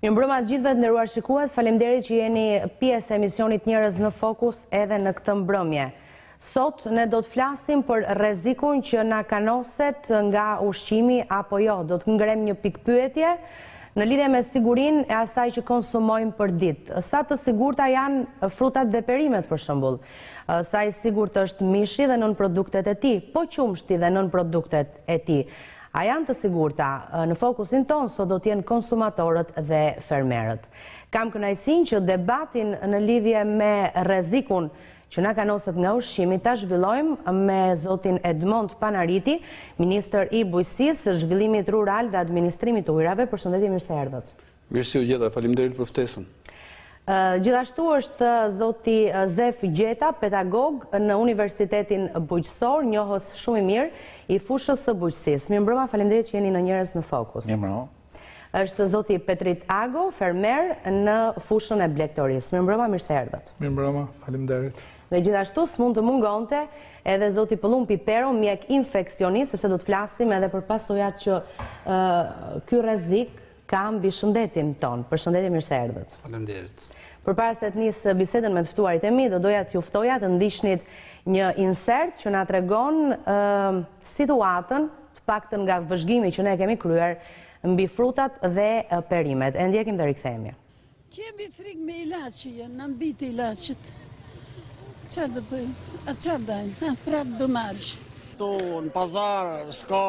Mirëmbrëma të gjithëve të nderuar shikues, faleminderit që jeni pjesë e emisionit Njerëz në Fokus edhe në këtë mbrëmje. Sot ne do të flasim për rrezikun që na kanoset nga ushqimi apo jo. Do të ngrem një pikpyetje në lidhje me sigurinë e asaj që konsumojmë për ditë. Sa të sigurta janë frutat dhe perimet për shembull? Sa i sigurt është mishi dhe nën produktet e tij, po qumshti dhe nën produktet e tij? A janë të sigurta? Në fokusin tonë sot do t'jenë konsumatorët dhe fermerët. Kam kënaqësinë që debatin në lidhje me rrezikun që na kanoset nga ushqimi ta zhvillojmë me zotin Edmond Panariti, ministër i Bujqësisë, Zhvillimit Rural dhe Administrimit të Ujrave. Përshëndetje, mirë se erdhët. Mirë se u gjeta, faleminderit për ftesën. Gjithashtu është zoti Zef Gjeta, pedagog në Universitetin Bujqësor, njohës shumë i mirë i fushës së bujqësisë. Mirëmbrëma, faleminderit që jeni në Njerëz në Fokus. Mirëmbrëma. Është zoti Petrit Ago, fermer në fushën e blegtorisë. Mirëmbrëma, mirë se erdhët. Mirëmbrëma, faleminderit. Dhe gjithashtu s'mund të mungonte edhe zoti Pëllum Pipero, mjek infeksionist, sepse do të flasim edhe për pasojat që ky rrezik ka mbi shëndetin ton. Përshëndetje, mirë se erdhët. Faleminderit. Përpara se të nis bisedën me të ftuarit e mi, do doja t'ju ftoja të ndiqnit një insert që na tregon situatën, të paktën nga vëzhgimi që ne kemi kryer mbi frutat dhe perimet. E ndjekim dhe rikthehemi. Kemi frikë me ilaçe, në mbit ilaçet. Çfarë do bëjmë? A çfarë dajmë? Prapë do marrësh. Tu në pazar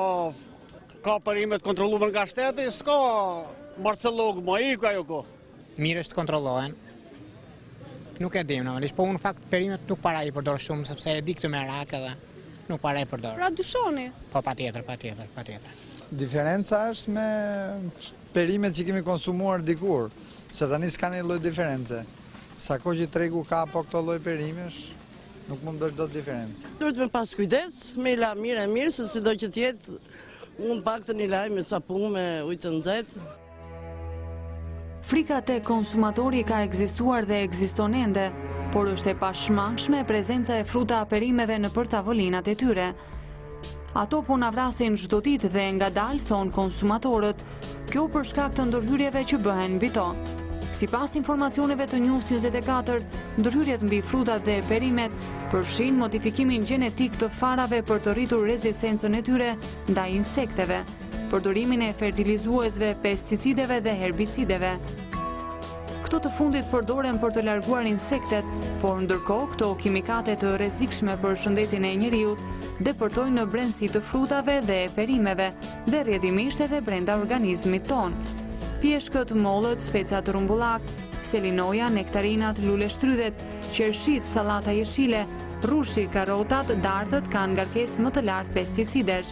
ka perimet kontrolluar nga shteti, s'ka Barcelog, ma iku ajo ko. Mirë është kontrollohen. Nuk e dim normalisht, po unë fakt perimet nuk para i përdor shumë, sepse e di këtë merak edhe nuk para i përdor. Pra dyshoni? Po patjetër. Diferenca është me perimet që kemi konsumuar dikur, se tani s'ka një lloj diference. Sa kohë që tregu ka po këto lloj perimesh, nuk mund bësh dot diferencë. Duhet me pas kujdes, me la mirë, se sido që t'jetë, unë pak të një laj me sapun me ujë të nxehtë. Frika te konsumatori ka ekzistuar dhe ekziston ende, por është e pashmangshme prezenca e fruta perimeve në për tavolinat e tyre. Ato po na vrasin çdo ditë dhe ngadalë thonë konsumatorët, kjo për shkak të ndërhyrjeve që bëhen mbi to. Sipas informacioneve të News 24, ndërhyrjet mbi frutat dhe perimet përfshin modifikimin gjenetik të farave për të rritur rezistencën e tyre ndaj insekteve, përdorimin e fertilizuesve, pesticideve dhe herbicideve. Këto të fundit përdoren për të larguar insektet, por ndërkohë këto kimikate të rrezikshme për shëndetin e njeriut depërtojnë në brendësi të frutave dhe perimeve dhe rrjedhimisht edhe brenda organizmit ton. Pjeshkët, mollët, specat rumbullak, selinoja, nektarinat, lule shtrydhet, qershit, sallata jeshile, rrushi, karotat, dardhët kanë ngarkesë më të lartë pesticidesh.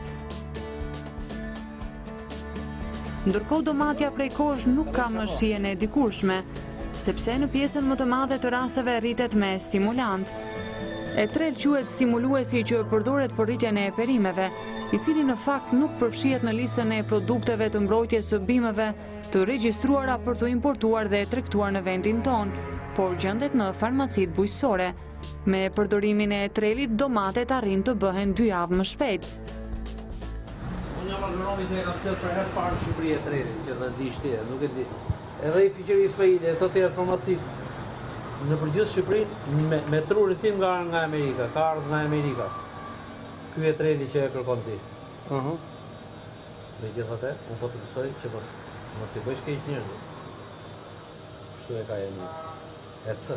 Ndërkohë domatja prej kohësh nuk ka më shijen e dikurshme, sepse në pjesën më të madhe të rasteve rritet me stimulant. E trel quhet stimuluesi që përdoret për rritjen e perimeve, i cili në fakt nuk përfshihet në listën e produkteve të mbrojtjes së bimëve të regjistruara për të importuar dhe tregtuar në vendin ton, por gjendet në farmacitë bujqësore. Me përdorimin e trelit, domatet arrin të bëhen 2 javë më shpejt. Unë jam agronomi që e kam flet për herë parë në Shqipëri e trelit, që dhe di shtje, nuk e di. Edhe i fiqeri Ismaili, e të tjera farmacitë në përgjithë Shqipërinë me trurin tim nga Amerika, ka ardhur nga Amerika. Ky e treli që e kërkon ti. Megjithatë, unë po të mësoj që mos i bësh keq njerëzve. Kështu e ka e një. Ecë.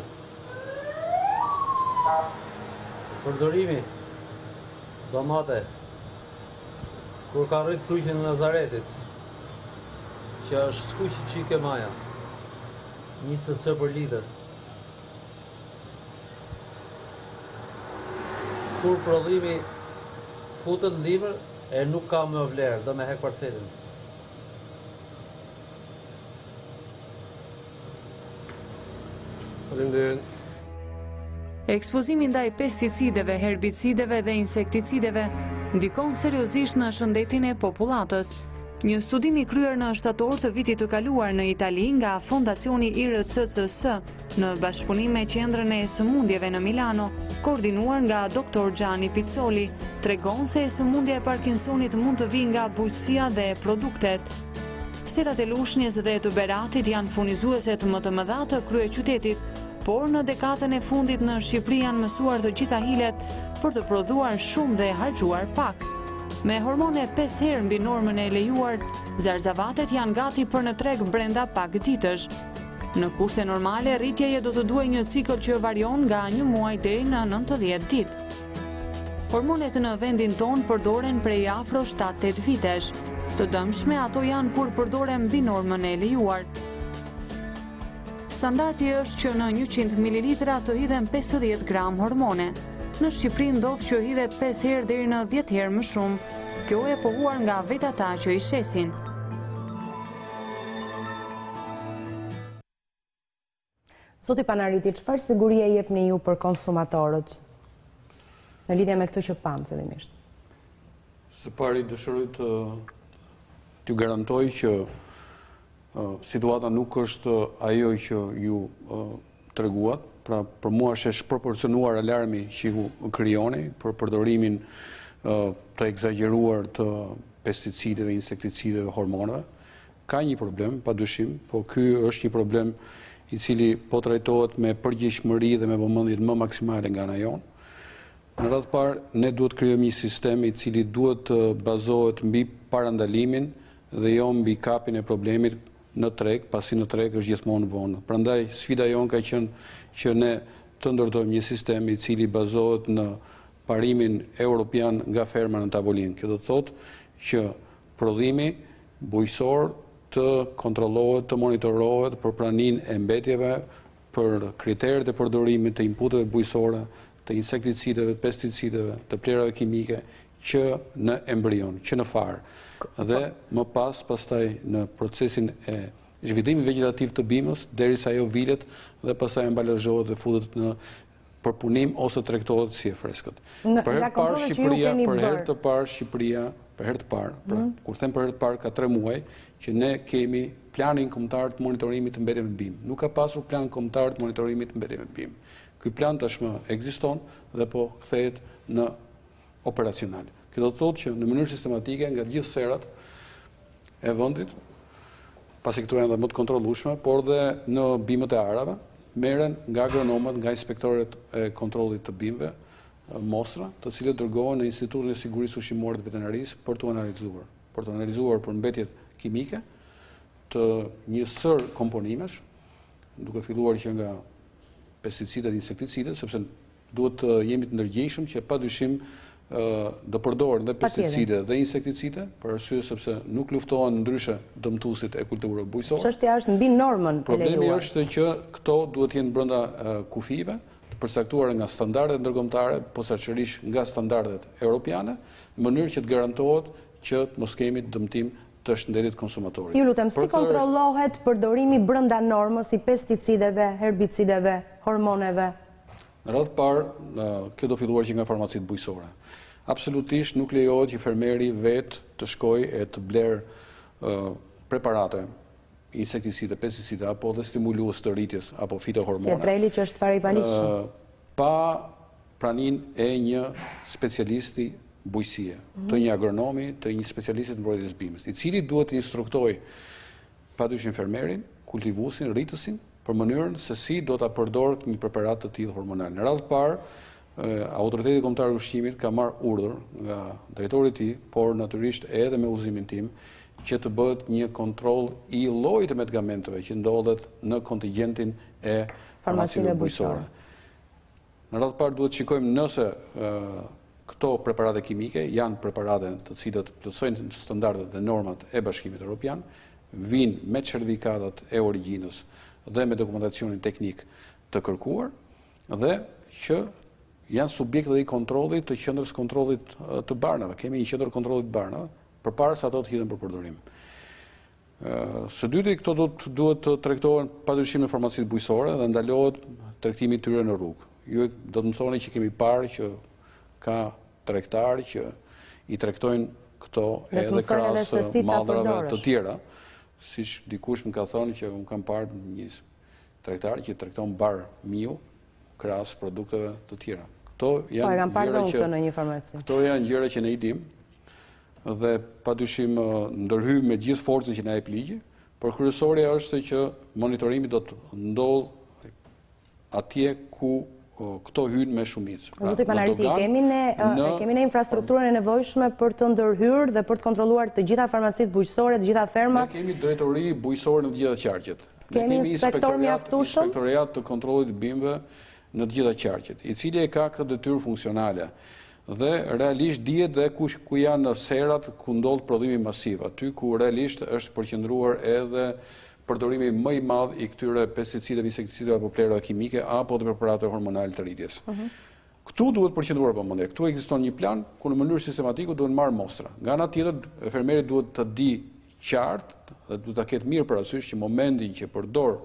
Përdorimi domate kur ka rrit kryqin në Nazaretit, që është skuq çike maja, 1 cc për litër. Kur prodhimi futet në libër, e nuk ka më vlerë, do me hek parcelin. Faleminderit. Ekspozimi ndaj pesticideve, herbicideve dhe insekticideve ndikon seriozisht në shëndetin e popullatës. Një studim i kryer në shtator të vitit të kaluar në Itali nga Fondacioni IRCCS në bashkëpunim me Qendrën e Sëmundjeve në Milano, koordinuar nga Dr. Gianni Pizzoli, tregon se sëmundja e Parkinsonit mund të vijë nga bujqësia dhe produktet. Ministerat e Lushnjës dhe të Beratit janë furnizueset më të mëdha të kryeqytetit, por në dekadën e fundit në Shqipëri janë mësuar të gjitha hilet për të prodhuar shumë dhe harxuar pak. Me hormone 5 herë mbi normën e lejuar, zarzavatet janë gati për në treg brenda pak ditësh. Në kushte normale, rritjeje do të duaj një cikël që varion nga një muaj deri në 90 ditë. Hormonet në vendin ton përdoren prej afro 7-8 vitesh. Të dëmshme ato janë kur përdoren mbi normën e lejuar. Standardi është që në 100 ml të hidhen 50 gram hormone. Në Shqipëri ndodh që hidhet 5 herë deri në 10 herë më shumë. Kjo e pohuar nga vetë ata që i shesin. Zoti Panariti, çfarë sigurie jepni ju për konsumatorët në lidhje me këtë që pam fillimisht? Së pari dëshiroj t'ju garantoj që situata nuk është ajo që ju treguat, pra për mua është shproporcionuar alarmi që ju krijoni për përdorimin të egzageruar të pesticideve, insekticideve, hormoneve. Ka një problem, padyshim, po ky është një problem i cili po trajtohet me përgjegjësi dhe me vëmendje më maksimale nga ana jonë. Në radhë parë, ne duhet krijojmë një sistem i cili duhet të bazohet mbi parandalimin dhe jo mbi kapjen e problemit në treg, pasi në treg është gjithmonë vonë. Prandaj sfida jonë ka qenë që ne të ndërtojmë një sistem i cili bazohet në parimin europian nga ferma në tavolinë. Kjo do të thotë që prodhimi bujqësor të kontrollohet, të monitorohet për praninë e mbetjeve, për kriteret e përdorimit të inputeve bujqësore, të insekticideve, pesticideve, të plerave kimike që në embrion, që në farë. Dhe më pastaj në procesin e zhvillimit vegetativ të bimës, derisa ajo vilet dhe pastaj ambalazhohet dhe futet në përpunim ose tregtohet si e freskët. Për herë të parë Shqipëria, kur them për herë të parë ka 3 muaj që ne kemi planin kombëtar të monitorimit të mbetjeve në bimë. Nuk ka pasur plan kombëtar të monitorimit të mbetjeve në bimë. Ky plan tashmë ekziston dhe po kthehet në operacional. Kjo do të thotë që në mënyrë sistematike nga gjithë serat e vendit, pasi këto janë dhe më të kontrollueshme, por dhe në bimët e arave, merren nga agronomët, nga inspektorët e kontrollit të bimëve, mostra, të cilët dërgohen në Institutin e Sigurisë Ushqimore të Veterinarisë për të analizuar për mbetjet kimike të një sër komponimesh, duke filluar që nga pesticidet, insekticidet, sepse duhet të jemi të ndërgjegjshëm që padyshim do përdoren dhe pesticide dhe insekticide, për arsye sepse nuk luftohen ndryshe dëmtuesit e kulturave bujqësore. Çështja është mbi normën e lejuar. Problemi është që këto duhet të jenë brenda kufive, të përcaktuara nga standardet ndërkombëtare, posaçërisht nga standardet europiane, në mënyrë që të garantohet që të mos kemi dëmtim të shëndetit konsumatorit. Ju lutem, si kontrollohet përdorimi brenda normës i pesticideve, herbicideve, hormoneve? Në radhë parë, kjo do filluar që nga farmacitë bujqësore. Absolutisht nuk lejohet që fermeri vetë të shkojë e të blerë preparate, insekticide, pesticide, apo dhe stimulues të rritjes, apo fitohormone. Si e treli që është fare i paligjshëm. Pa praninë e një specialisti bujqësie, të një agronomi, të një specialisti të mbrojtjes bimës, i cili duhet të instruktoj padyshim fermerin, kultivuesin, rritësin, për mënyrën se si do ta përdorë një preparat të tillë hormonal. Në radhë parë, Autoriteti Kombëtar i Ushqimit ka marrë urdhër nga drejtori i tij, por natyrisht edhe me udhëzimin tim, që të bëhet një kontroll i llojit të medikamenteve që ndodhet në kontingjentin e farmacive bujqësore. Në radhë parë duhet të shikojmë nëse këto preparate kimike janë preparate të cilat plotësojnë standardet dhe normat e Bashkimit Evropian, vinë me certifikatat e origjinës dhe me dokumentacionin teknik të kërkuar dhe që janë subjekte dhe i kontrollit të qendrës kontrollit të barnave. Kemi një qendër kontrollit të barnave, përpara se ato të hidhen për përdorim. Së dyti, këto duhet të tregtohen padyshim në farmacitë bujqësore dhe ndalohet tregtimi i tyre në rrugë. Ju do të më thoni që kemi parë që ka tregtarë që i tregtojnë këto edhe krahas mallrave të tjera, siç dikush më ka thënë që unë kam parë një tregtar që tregton bar miu krahas produkteve të tjera. Këto janë gjëra që ne i dim. dhe padyshim ndërhyj me gjithë forcën që na jep ligji, por kryesorja është se që monitorimi do të ndodh atje ku këto hynë me shumicë. Zoti Panariti, kemi ne infrastrukturën e nevojshme për të ndërhyrë dhe për të kontrolluar të gjitha farmacitë bujqësore, të gjitha fermat? Ne kemi drejtori bujqësore në të gjitha qarqet. Kemi inspektor mjaftueshëm? Inspektoriat të kontrollit të bimëve në të gjitha qarqet, i cili e ka këtë detyrë funksionale. Dhe realisht dihet dhe ku janë serat ku ndodh prodhimi masiv, aty ku realisht është përqendruar edhe përdorimi më i madh i këtyre pesticideve, insekticideve apo plerave kimike apo të preparateve hormonale të rritjes. Këtu duhet përqendruar vëmendje. Këtu ekziston një plan ku në mënyrë sistematike duhet marrë mostra. Nga ana tjetër, fermeri duhet të di qartë dhe duhet ta ketë mirë parasysh që momentin që përdor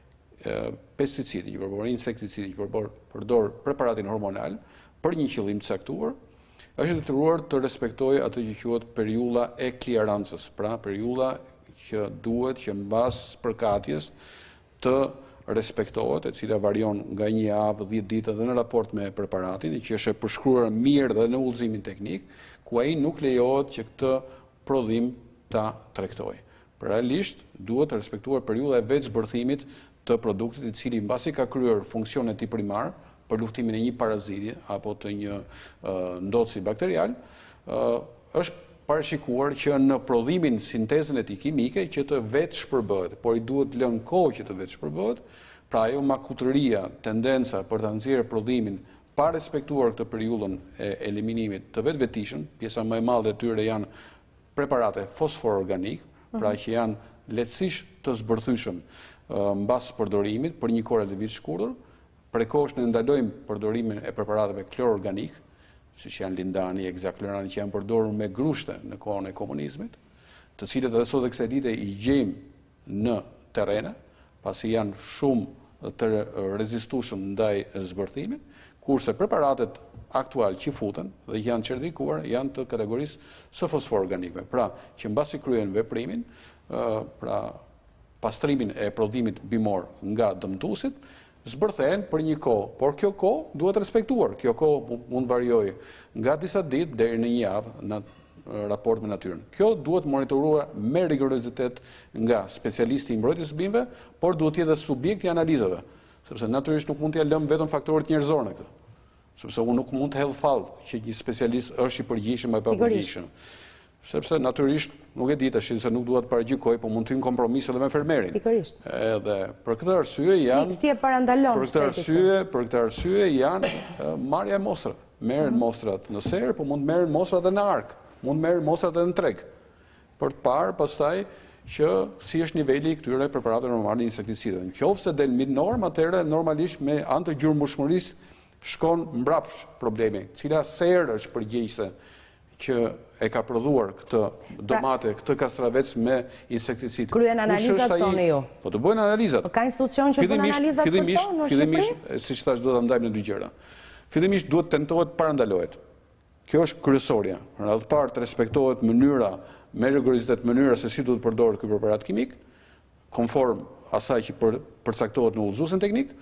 pesticide, që përdor insekticide, që përdor preparatin hormonal për një qëllim të caktuar, është detyruar të respektojë atë që quhet periudha e klirancës, pra periudha që duhet që mbas përkatjes të respektohet, e cila varion nga 1 javë, 10 ditë dhe në raport me preparatin, që është e përshkruar mirë dhe në udhëzimin teknik, ku ai nuk lejohet që këtë prodhim ta tregtojë. Realisht duhet të respektuar periudha e vetë zbërthimit të produktit, i cili mbasi ka kryer funksionet e tij primar për luftimin e një paraziti apo të një ndodhësi bakterial, është parashikuar që në prodhimin sintezën e tij kimike që të vetë shpërbëhet, por i duhet lënë kohë që të vetë shpërbëhet, pra ajo makutëria, tendenca për ta nxjerrë prodhimin pa respektuar këtë periudhën e eliminimit të vetvetishëm, pjesa më e madhe e tyre janë preparate fosfor organik, pra që janë lehtësisht të zbërthyeshëm mbas përdorimit për një kohë relativisht shkurtër. Prekosh ne ndalojmë përdorimin e preparateve klororganik, siç janë lindani, heksaklorani, që janë përdorur me grushte në kohën e komunizmit, të cilët edhe sot e kësaj dite i gjejmë në terrene, pasi janë shumë të rezistueshëm ndaj zbërthimit, kurse preparatet aktual që futen dhe janë certifikuar janë të kategorisë së fosfor organikëve. Pra, që mbasi kryen veprimin, pra pastrimin e prodhimit bimor nga dëmtuesit, zbërthehen për një kohë, por kjo kohë duhet respektuar. Kjo kohë mund variojë nga disa ditë deri në 1 javë në raport me natyrën. Kjo duhet monitoruar me rigorozitet nga specialisti i mbrojtjes së bimëve, por duhet të jetë subjekti i analizave, sepse natyrisht nuk mund t'ia lëm vetëm faktorët njerëzor në këtë. Sepse unë nuk mund të hedh fall që një specialist është i përgjigjshëm apo pa përgjigjshëm. Sepse natyrisht nuk e di tash se nuk duhet paragjykoj, po mund të hyjnë kompromis edhe me fermerin. Pikërisht. Edhe për këtë arsye janë si e parandalon për këtë arsye janë marrja e mostrave. Merren mostrat në ser, po mund merren mostrat edhe në ark, mund merren mostrat edhe në treg. Për të parë pastaj që si është niveli i këtyre preparateve normale insekticideve. Nëse del mbi normë, atëherë normalisht me anë të gjurmbushmërisë shkon mbrapsht problemi, cila ser është përgjegjëse që e ka prodhuar këtë domate, këtë kastravec me insekticid. Kryen analizat, thonë ju. Po të bëjnë analizat. Ka institucion që bën analizat për to në Shqipëri? Fillimisht, siç thash, do ta ndajmë në dy gjëra. Fillimisht duhet tentohet parandalohet. Kjo është kryesorja. Në radhë parë të respektohet mënyra, me rigorozitet mënyra se si duhet përdorur ky preparat kimik, konform asaj që përcaktohet në udhëzuesin teknik.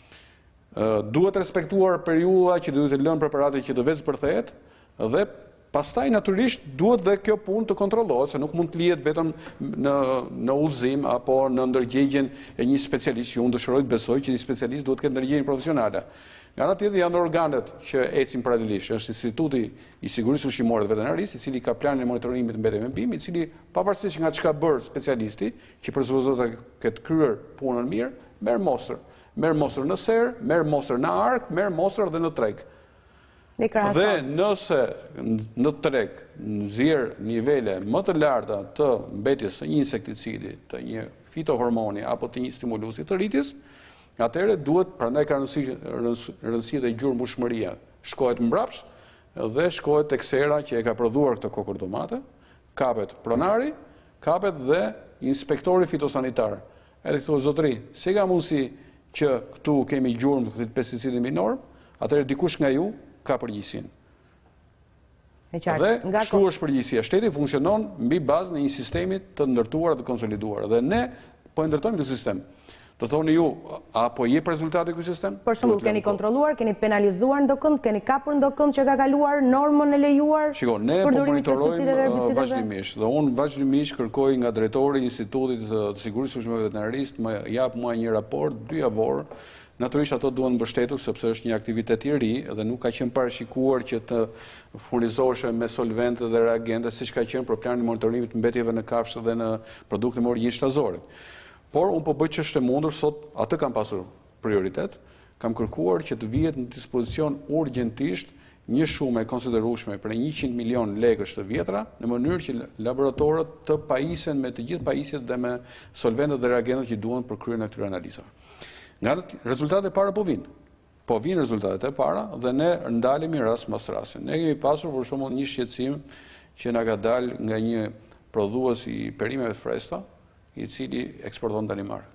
Duhet respektuar periudha që duhet të lënë preparati që të vetë zbërthehet dhe pastaj natyrisht duhet dhe kjo punë të kontrollohet, se nuk mund të lihet vetëm në udhëzim apo në ndërgjegjen e një specialist, që unë dëshiroj të besoj që një specialist duhet të ketë ndërgjegjen profesionale. Nga ana tjetër janë organet që ecin paralelisht, është Instituti i Sigurisë Ushqimore dhe Veterinarisë, i cili ka planin e monitorimit të mbetjeve me bimë, i cili pavarësisht nga çka bër specialisti, që presupozon të ketë kryer punën mirë, merr mostër. Merr mostër në ser, merr mostër në ark, merr mostër edhe në treg. Dhe nëse në treg nxjerr nivele më të larta të mbetjes së një insekticidi, të një fitohormoni apo të një stimulusi të rritjes, atëherë duhet, prandaj ka rëndësi dhe gjurmbushmëria. Shkohet mbrapsht dhe shkohet tek sera që e ka prodhuar këtë kokër domate, kapet pronari, kapet dhe inspektori fitosanitar. Edhe këtu zotëri, si ka mundësi që këtu kemi gjurmë të këtij pesticidi minor, atëherë dikush nga ju ka përgjegjësinë. Dhe kështu është përgjegjësia. Shteti funksionon mbi bazën e një sistemi të ndërtuar dhe konsoliduar. Dhe ne po e ndërtojmë këtë sistem. Do thoni ju, apo jep rezultate ky sistem? Për shembull, keni kontrolluar, keni penalizuar ndokënd, keni kapur ndokënd që ka kaluar normën e lejuar? Shiko, ne po monitorojmë vazhdimisht dhe unë vazhdimisht kërkoj nga drejtori i Institutit të Sigurisë së Ushqimeve Veterinarisë më jap mua një raport 2 javor. Natyrisht ato duhen mbështetur sepse është një aktivitet i ri dhe nuk ka qenë parashikuar që të furnizoheshe me solvente dhe reagente siç ka qenë për planin e monitorimit mbetjeve në kafshë dhe në produkte me origjinë shtazore. Por unë po bëj ç'është e mundur sot, atë kam pasur prioritet, kam kërkuar që të vihet në dispozicion urgjentisht një shumë e konsiderueshme për 100 milion lekësh të vjetra, në mënyrë që laboratorët të pajisen me të gjithë pajisjet dhe me solventët dhe reagentët që duhen për kryen e këtyre analizave. Nga rezultatet e para po vinë. Po vinë rezultatet e para dhe ne ndalemi rast mas rasti. Ne kemi pasur për shembull një shqetësim që na ka dalë nga një prodhues i perimeve të freskëta, i cili eksporton në Danimark.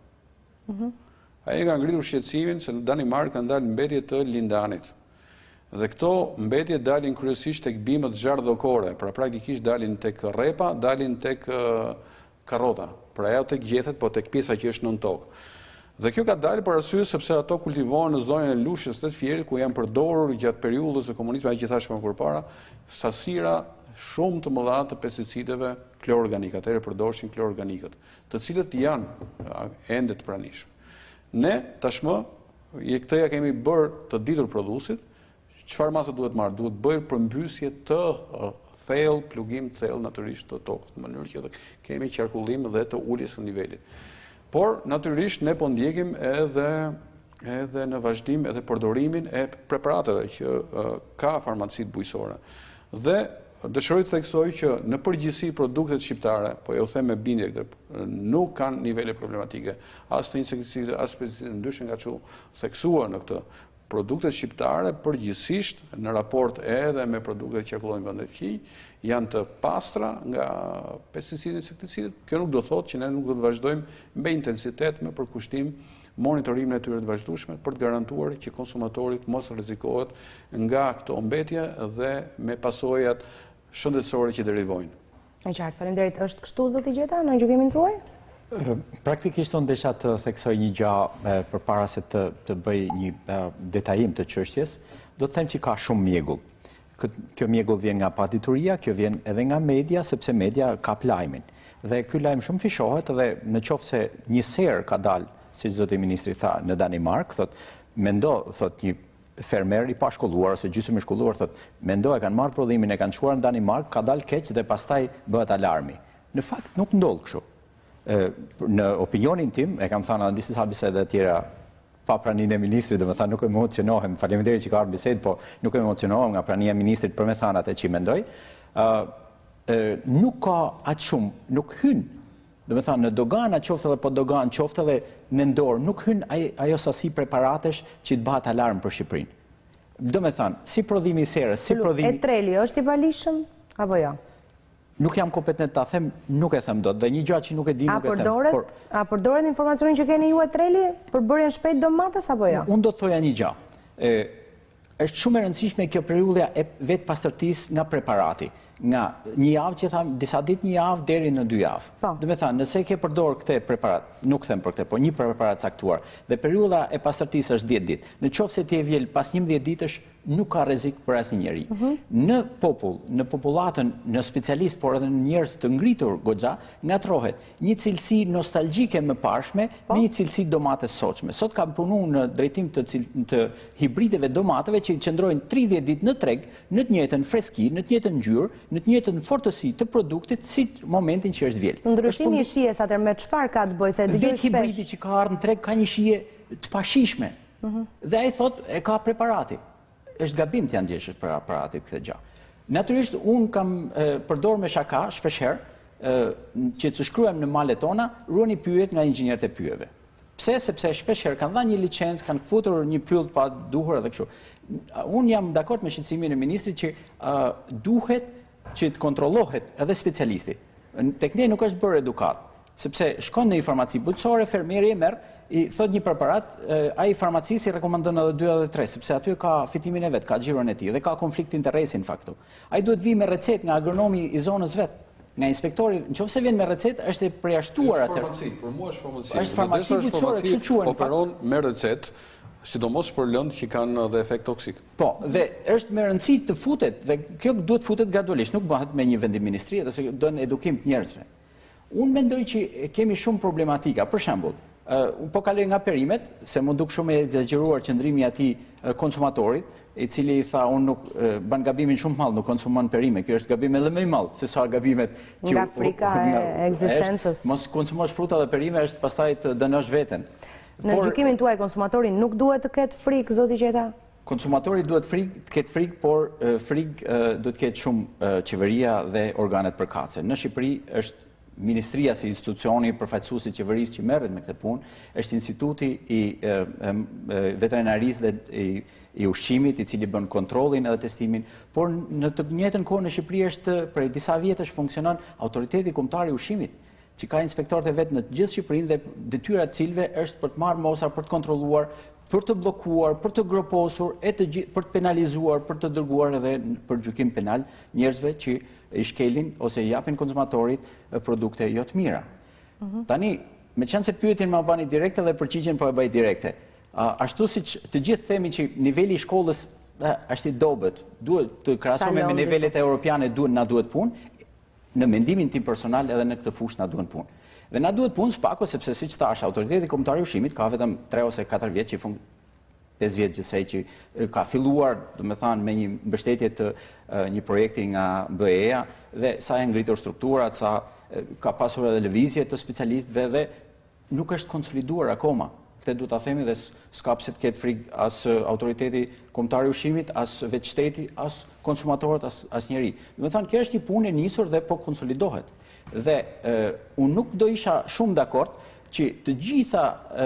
Ai ka ngritur shqetësimin se në Danimark kanë dalë mbetje të lindanit. Dhe këto mbetje dalin kryesisht tek bimët zhardhokore, pra praktikisht dalin tek rrepa, dalin tek karrota. Pra ajo tek gjethet, po tek pjesa që është nën tokë. Dhe kjo ka dalë për arsye sepse ato kultivohen në zonën e Lushës të Fierit, ku janë përdorur gjatë periudhës së komunizmit, ai që thashë më përpara, sasira shumë të mëdha të pesticideve klororganik, atëherë përdorshin klororganikët, të cilët janë ende të pranishëm. Ne tashmë këtë ja kemi bërë të ditur prodhuesit, çfarë masë duhet marrë? Duhet bërë përmbysje të thellë, plugim të thellë natyrisht të tokës, në mënyrë që kemi qarkullim dhe të uljes së nivelit. Por, natyrisht, ne po ndjekim edhe në vazhdim edhe përdorimin e preparateve që ka farmacitë bujqësore. Dhe dëshiroj të theksoj që në përgjithësi produktet shqiptare, po jo them me bindje këtë, nuk kanë nivele problematike, as të insekticidë, as pesticide, ndryshe nga çu theksuar në këtë. Produktet shqiptare përgjithsisht në raport edhe me produktet që qarkullojnë në vendet fqinj janë të pastra nga pesticidë dhe insekticidët. Kjo nuk do thotë që ne nuk do të vazhdojmë me intensitet, me përkushtim monitorimin e tyre të vazhdueshme për të garantuar që konsumatorit mos rrezikohet nga këto mbetje dhe me pasojat shëndetësore që derivojnë. E qartë, faleminderit. Është kështu zoti Gjeta në gjykimin tuaj? Praktikisht unë desha të theksoj një gjë përpara se të bëj një detajim të çështjes, do të them që ka shumë mjegull. Kjo mjegull vjen nga padituria, kjo vjen edhe nga media, sepse media kap lajmin. Dhe ky lajm shumë fishohet dhe në qoftë se një serë ka dalë, siç zoti ministri tha, në Danimark, thot një fermer i pashkolluar ose gjysmë i shkolluar, thot mendo e kanë marrë prodhimin, e kanë çuar në Danimark, ka dalë keq dhe pastaj bëhet alarmi. Në fakt nuk ndodh kështu. Në opinionin tim, e kam thënë në disa biseda të tjera pa praninë e ministrit, domethënë nuk emocionohem, faleminderit që ka ardhur bisedë, po nuk emocionohem nga prania e ministrit për me thënë atë që mendoj. Nuk ka aq shumë, nuk hyn, domethënë në dogana qoftë edhe po dogan qoftë edhe në dorë, nuk hyn ajo sasi preparatesh që të bëhet alarm për Shqipërinë. Domethënë, si prodhimi i serës, si prodhimi e treli është i palishëm apo jo? Nuk jam kompetent ta them, nuk e them dot. Dhe një gjë që nuk e di, nuk e them. A përdoret informacionin që keni ju e treli për bërjen shpejt domates apo jo? Unë do të thoja një gjë. Është shumë e rëndësishme kjo periudha e vetë pastërtisë nga preparati. Nga një javë që tham, disa ditë një javë deri në 2 javë. Do me thënë, nëse ke përdor këtë preparat, nuk them për këtë, po një preparat caktuar, dhe periudha e pastërtisë është 10 ditë. Në qoftë se ti e vjel pas 11 ditësh, nuk ka rrezik për asnjë njeri. Në popull, në popullatën, në specialist, por edhe në njerëz të ngritur goxha, ngatrohet një cilësi nostalgjike më parshme me një cilësi domates soçme. Sot kam punuar në drejtim të hibrideve domateve që qëndrojnë 30 ditë në treg, në të njëjtën freski, në të njëjtën ngjyrë, në të njëjtën fortësi të produktit si momentin që është vjel. Ndryshimi i shijes atëherë me çfarë ka të bëjë se dëgjoj shpesh? Vetë hibridi që ka ardhur në treg ka një shije të pashishme. Dhe ai thotë e ka preparati. Është gabim të janë gjesh preparatit këtë gjë. Natyrisht unë kam përdor me shaka shpeshherë që të shkruajmë në malet tona, ruani pyjet nga inxhinierët e pyjeve. Pse? Sepse shpeshherë kanë dhënë një licencë, kanë futur një pyll pa duhur edhe kështu. Unë jam dakord me shqetësimin e ministrit që duhet që të kontrollohet edhe specialisti. Tek ne nuk është bërë edukat, sepse shkon në një farmaci bujqësore, fermieri e merr, i thot një preparat, ai farmacisi rekomandon edhe 2 edhe 3, sepse aty ka fitimin e vet, ka xhiron e tij dhe ka konflikt interesi në faktu. Ai duhet vi me recetë nga agronomi i zonës vet. nga inspektori, nëse vjen me recetë, është e përjashtuar atë. Farmaci, për mua është farmaci. Është farmaci bujqësore, kështu quhen. Operon me recetë, sidomos për lëndë që kanë dhe efekt toksik. Po, dhe është me rëndësi të futet, dhe kjo duhet futet gradualisht, nuk bëhet me një vendim ministrie, dhe se dënë edukim të njerëzve. Unë mendoj që kemi shumë problematika, për shembull, po kaloj nga perimet, se më duk shumë e exageruar qëndrimi atij konsumatorit, i cili i tha unë nuk ban gabimin shumë mall, nuk konsumon perime. Kjo është gabim edhe më i madh se sa gabimet që nga frika e ekzistencës. Mos konsumosh fruta dhe perime është pastaj të dënosh veten. Në gjykimin tuaj konsumatori nuk duhet të ketë frikë, zoti Qeta? Konsumatori duhet të ketë frikë, por frikë duhet të ketë shumë qeveria dhe organet përkatëse. Në Shqipëri është Ministria si institucioni përfaqësues i qeverisë që merret me këtë punë, është instituti i veterinarisë dhe i ushqimit, i cili bën kontrollin edhe testimin, por në të njëjtën kohë në Shqipëri është prej disa vjetësh funksionon autoriteti kombëtar i ushqimit, që ka inspektorët e vet në të gjithë Shqipërinë dhe detyra e cilëve është për të marrë mosa, për të kontrolluar, për të bllokuar, për të groposur, për të penalizuar, për të dërguar edhe për gjykim penal njerëzve që i shkelin ose i japin konsumatorit produkte jo të mira. Tani, meqenëse se pyetjen më bani direkte dhe përgjigjen po e bëj direkte. Ashtu siç të gjithë themi që niveli i shkollës është i dobët, duhet të krahasohemi me nivelet europiane, na duhet punë, në mendimin tim personal edhe në këtë fushë na duhet punë. Dhe na duhet punë spako sepse siç thash, autoriteti kombëtar i ushqimit ka vetëm 3 ose 4 vjet që 5 vjet gjithsej që ka filluar, domethënë me një mbështetje të një projekti nga BE-ja dhe sa e ngritur strukturat, sa ka pasur edhe lëvizje të specialistëve dhe nuk është konsoliduar akoma. Këtë duhet ta themi dhe s'ka pse të ketë frikë as autoriteti kombëtar i ushqimit, as vetë shteti, as konsumatorët, as njeri. Domethënë kjo është një punë e nisur dhe po konsolidohet. Dhe unë nuk do isha shumë dakord që të gjitha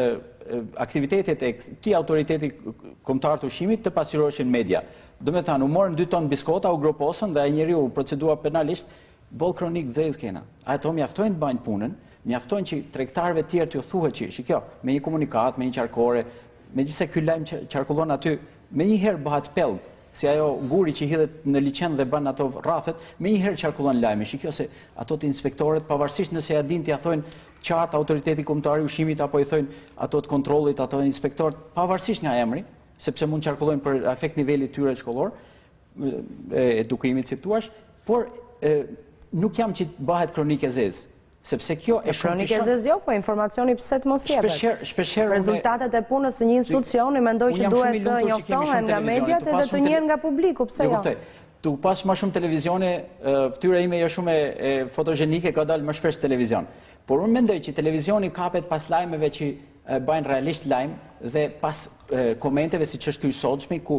aktivitetet e këtij autoriteti kombëtar të ushqimit të pasqyroheshin media. Domethënë, u morën 2 ton biskota, u groposën dhe ai njeriu u procedua penalisht, boll kronik zez kena. Ato mjaftojnë të bëjnë punën, mjaftojnë që tregtarëve të tjerë t'ju thuhet që shikjo, me një komunikat, me një qarkore, megjithëse ky lajm që qarkullon aty, menjëherë bëhet pellg, si ajo guri që hidhet në liçen dhe bën ato rrafet, menjëherë qarkullon lajmi. Shikjo se ato të inspektorët, pavarësisht nëse ja din t'ia thonë qartë autoriteti kombëtar i ushqimit apo i thonë ato të kontrollit, ato inspektorët, pavarësisht nga emri, sepse mund qarkullojnë për efekt nivelit tyre shkollor, edukimit si thua, por nuk jam që bëhet kronikë e zezë. Sepse kjo e shumë kronikë e zezë jo, po informacioni pse të mos jepet. Rezultatet e punës së një institucioni mendoj që duhet të njoftohen nga mediat edhe të njihen nga publiku, pse jo? Tu pas më shumë televizione, fytyra ime jo shumë e fotogjenike, ka dalë më shpesh televizion. Por unë mendoj që televizioni kapet pas lajmeve që bëjnë realisht lajm dhe pas komenteve siç është ky i sotshmi ku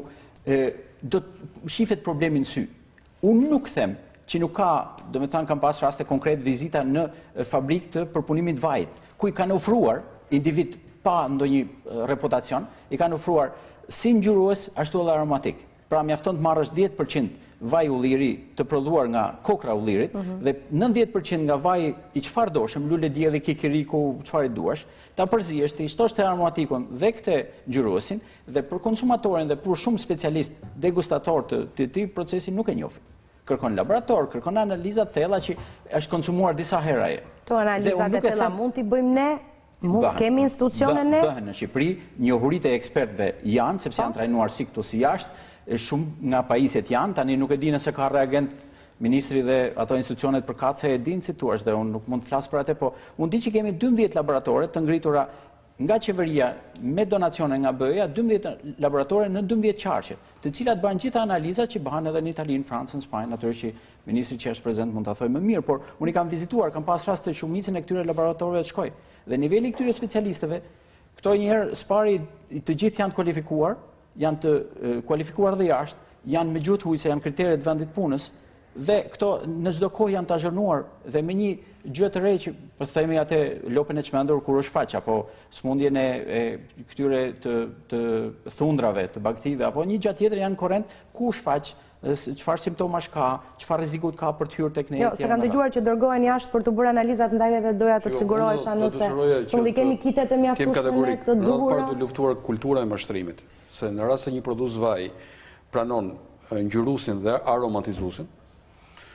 do të shifet problemin sy. Unë nuk them që nuk ka, domethënë kam pas raste konkret vizita në fabrikë të përpunimit vajit, ku i kanë ofruar individ pa ndonjë reputacion, i kanë ofruar si ngjyrues ashtu edhe aromatik. Pra mjafton të marrësh 10% vaj ulliri të prodhuar nga kokra ullirit dhe 90% nga vaji i çfarë doshëm, lule dielli, kikiriku, çfarë duash, ta përzihesh, të shtosh te aromatikun dhe këtë ngjyruesin dhe për konsumatorin dhe për shumë specialist degustator të këtij procesi nuk e njohin. Kërkon laborator, kërkon analiza thella që është konsumuar disa herë ai. To analizat e thella mund t'i bëjmë ne? Kemi institucione ne? Bëhen në Shqipëri, njohuritë e ekspertëve janë, sepse janë trajnuar si këtu si jashtë, shumë nga pajisjet janë, tani nuk e di nëse ka reagent ministri dhe ato institucionet përkatëse e dinë si thua, dhe unë nuk mund të flas për atë, po unë di që kemi 12 laboratore të ngritura nga qeveria me donacione nga BE-ja, 12 laboratore në 12 qarqe, të cilat bëjnë gjitha analizat që bëhen edhe në Itali, në Francë, në Spanjë, natyrisht që ministri që është prezent mund ta thojë më mirë, por unë i kam vizituar, kam pas rast të shumicën e këtyre laboratorëve të shkoj. Dhe niveli i këtyre specialistëve, këto njëherë spari të gjithë janë të kualifikuar, janë të kualifikuar dhe jashtë, janë me gjuhë huajse, janë kriteret vendit punës, dhe këto në çdo kohë janë të azhurnuar dhe me një gjë të re që po themi atë lopën e çmendur kur është faq apo smundjen e këtyre të thundrave, të baktive apo një gjë tjetër janë korrent ku është faq, çfarë simptomash ka, çfarë rrezikut ka për të hyrë tek ne. Jo, se kam dëgjuar që dërgohen jashtë për të bërë analizat ndaj edhe doja të sigurohesha nëse fundi kemi kitet e mjaftueshme në këtë dugura. Për të luftuar kultura e mashtrimit, se në rast se një produkt vaj pranon ngjyruesin dhe aromatizuesin,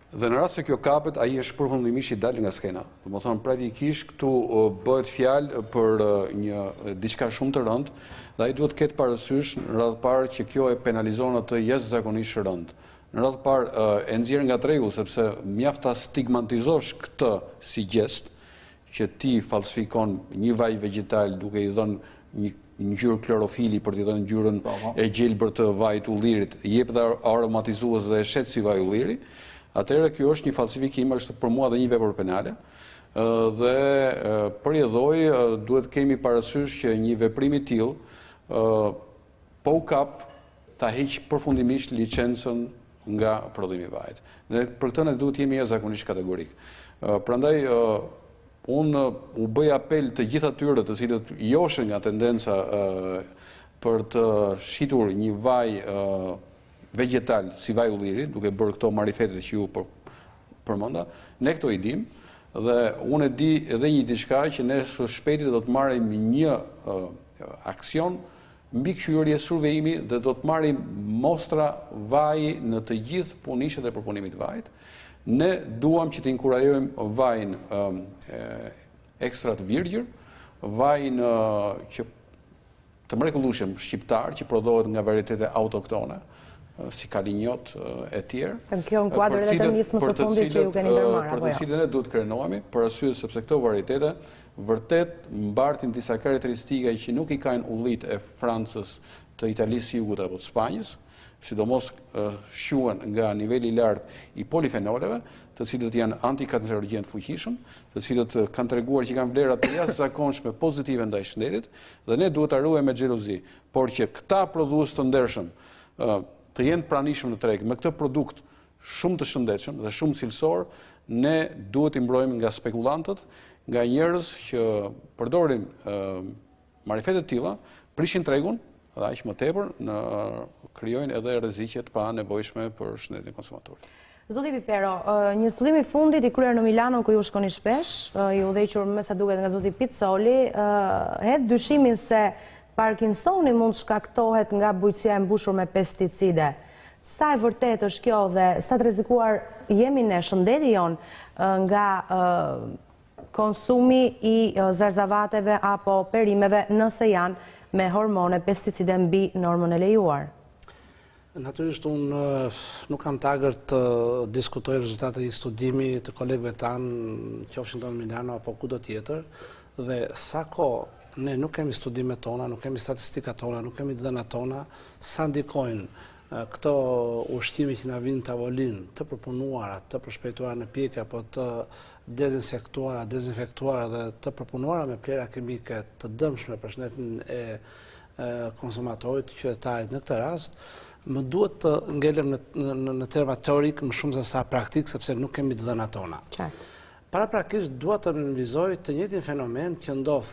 Dhe në rast se kjo kapet, ai është përfundimisht I dalë nga skena. Domethënë praktikisht këtu bëhet fjalë për një diçka shumë të rëndë dhe ai duhet të ketë parasysh në radhë parë që kjo e penalizon atë jashtëzakonisht rënd. Në radhë parë e nxjerr nga tregu sepse mjaft ta stigmatizosh këtë si gjest që ti falsifikon një vaj vegjetal duke I dhënë një ngjyrë klorofili për t'i dhënë ngjyrën e gjelbër të vajit ullirit, jep dhe aromatizues dhe e shet si vaj ulliri. Atëherë kjo është një falsifikim, është për mua dhe një vepër penale. Dhe përjedhoj duhet kemi parasysh që një veprim I tillë po u kap ta heq përfundimisht licencën nga prodhimi I vajit. Dhe për këtë ne duhet jemi jashtëzakonisht kategorik. Prandaj unë u bëj apel të gjithë atyre të cilët joshin nga tendenca për të shitur një vaj vegjetal si vaj ulliri, duke bërë këto marifetet që ju përmenda, ne këto I dim, dhe unë e di edhe një diçka që ne së shpejti do të marrim një aksion mbi këshillëri e survejimi dhe do të marrim mostra vaji në të gjithë punishet e përpunimit të vajit. Ne duam që të inkurajojmë vajin ekstra të virgjër, vajin që të mrekullueshëm shqiptar që prodhohet nga varietete autoktone, si kalinjot e tjerë. Kjo në kuadrë dhe të nismës së fundit që ju keni ndërmarrë, për të cilën ne duhet krenohemi, për arsye sepse këto varietete vërtet mbartin disa karakteristika që nuk I kanë ullit e Francës, të Italisë jugut apo të Spanjës, sidomos shquhen nga niveli I lartë I polifenoleve, të cilët janë antikancerogjent fuqishëm, të cilët kanë treguar që kanë vlera të jashtëzakonshme pozitive ndaj shëndetit, dhe ne duhet ta ruajmë me xhelozi, por që këta prodhues të ndershëm të jenë pranishëm në treg me këtë produkt shumë të shëndetshëm dhe shumë cilësor, ne duhet I mbrojmë nga spekulantët, nga njerëz që përdorin marifete të tilla, prishin tregun, dhe aq më tepër krijojnë edhe rreziqe të panevojshme për shëndetin e konsumatorit. Zoti Pipero, një studim I fundit I kryer në Milano ku ju shkoni shpesh, I udhëhequr me sa duket nga zoti Pizzoli, hedh dyshimin se Parkinsoni mund të shkaktohet nga bujqësia e mbushur me pesticide. Sa e vërtet është kjo dhe sa të rrezikuar jemi ne shëndeti jon nga konsumi I zarzavateve apo perimeve nëse janë me hormone pesticide mbi normën e lejuar? Natyrisht unë nuk kam tagër të diskutoj rezultatet I studimi të kolegëve tanë, qofshin në Milano apo kudo tjetër, dhe sa kohë ne nuk kemi studimet tona, nuk kemi statistikat tona, nuk kemi dhënat tona, sa ndikojnë këto ushqime që na vinë tavolinë, të përpunuara, të përshpejtuara në pjekje apo të dezinsektuara, dezinfektuara dhe të përpunuara me plera kimike të dëmshme për shëndetin e konsumatorit, qytetarit në këtë rast, më duhet të ngelem në terma teorik më shumë se sa praktik, sepse nuk kemi të dhënat tona. Paraprakisht duhet të nënvizoj të njëjtin fenomen që ndodh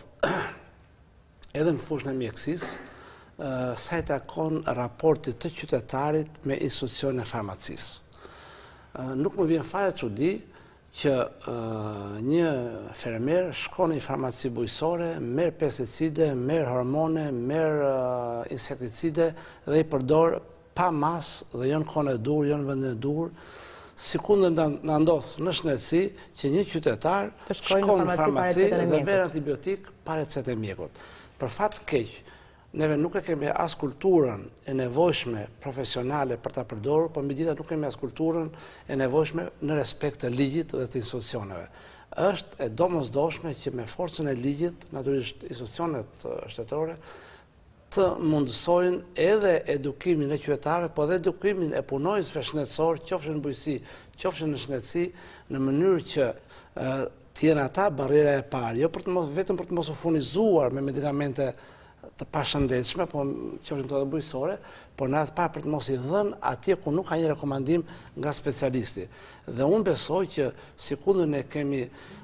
edhe në fushën e mjekësisë, sa I takon raportit të qytetarit me institucionin e farmacisë. Nuk më vjen fare çudi që një fermer shkon në farmaci bujqësore, merr pesticide, merr hormone, merr insekticide dhe I përdor pa mas dhe jo në kohën e dur, jo në vendin e dur. Sikundë na ndodh në shëndetësi që një qytetar shkon në farmaci dhe merr antibiotik pa recetë e mjekut. Për fat të keq, neve nuk e kemi as kulturën e nevojshme profesionale për ta përdorur, por megjithatë nuk kemi as kulturën e nevojshme në respekt të ligjit dhe të institucioneve. Është e domosdoshme që me forcën e ligjit, natyrisht institucionet shtetërore, të mundësojnë edhe edukimin e qytetarëve, po edhe edukimin e punonjësve shëndetësor, qofshin në bujqësi, qofshin në shëndetësi, në mënyrë që të jenë ata barriera e parë, jo vetëm për të mos u furnizuar me medikamente të pashëndetshme, po qofshin këto të bujqësore, por në atë parë për të mos I dhënë atje ku nuk ka një rekomandim nga specialisti. Dhe unë besoj që sikundë ne kemi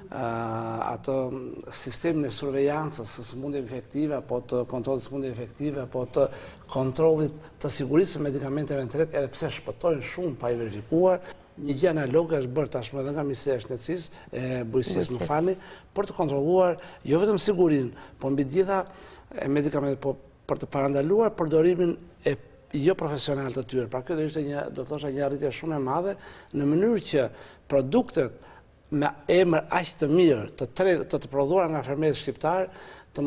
atë sistemin e survejancës së sëmundjeve infektive, apo të kontrollit të sëmundjeve infektive, apo të kontrollit të sigurisë së medikamenteve në treg, edhe pse shpëtojnë shumë pa I verifikuar. Një gjë analoge është bërë tashmë edhe nga Ministria e Shëndetësisë, e Bujqësisë, më falni, për të kontrolluar jo vetëm sigurinë, por mbi gjitha e medikamentet, por për të parandaluar përdorimin e jo profesional të tyre. Pra kjo do ishte një arritje shumë e madhe në mënyrë që produktet me emër aq të mirë të prodhuara nga fermerët shqiptar të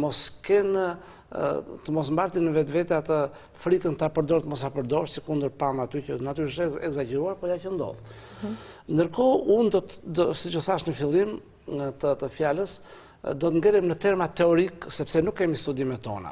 mos mbartin në vetvete atë frikën ta përdor të mos a përdor, si kundër pam aty që natyrisht është egzageruar, por ja që ndodh. Ndërkohë, unë siç u thash në fillim të fjalës, do të ngelem në terma teorik, sepse nuk kemi studimet tona.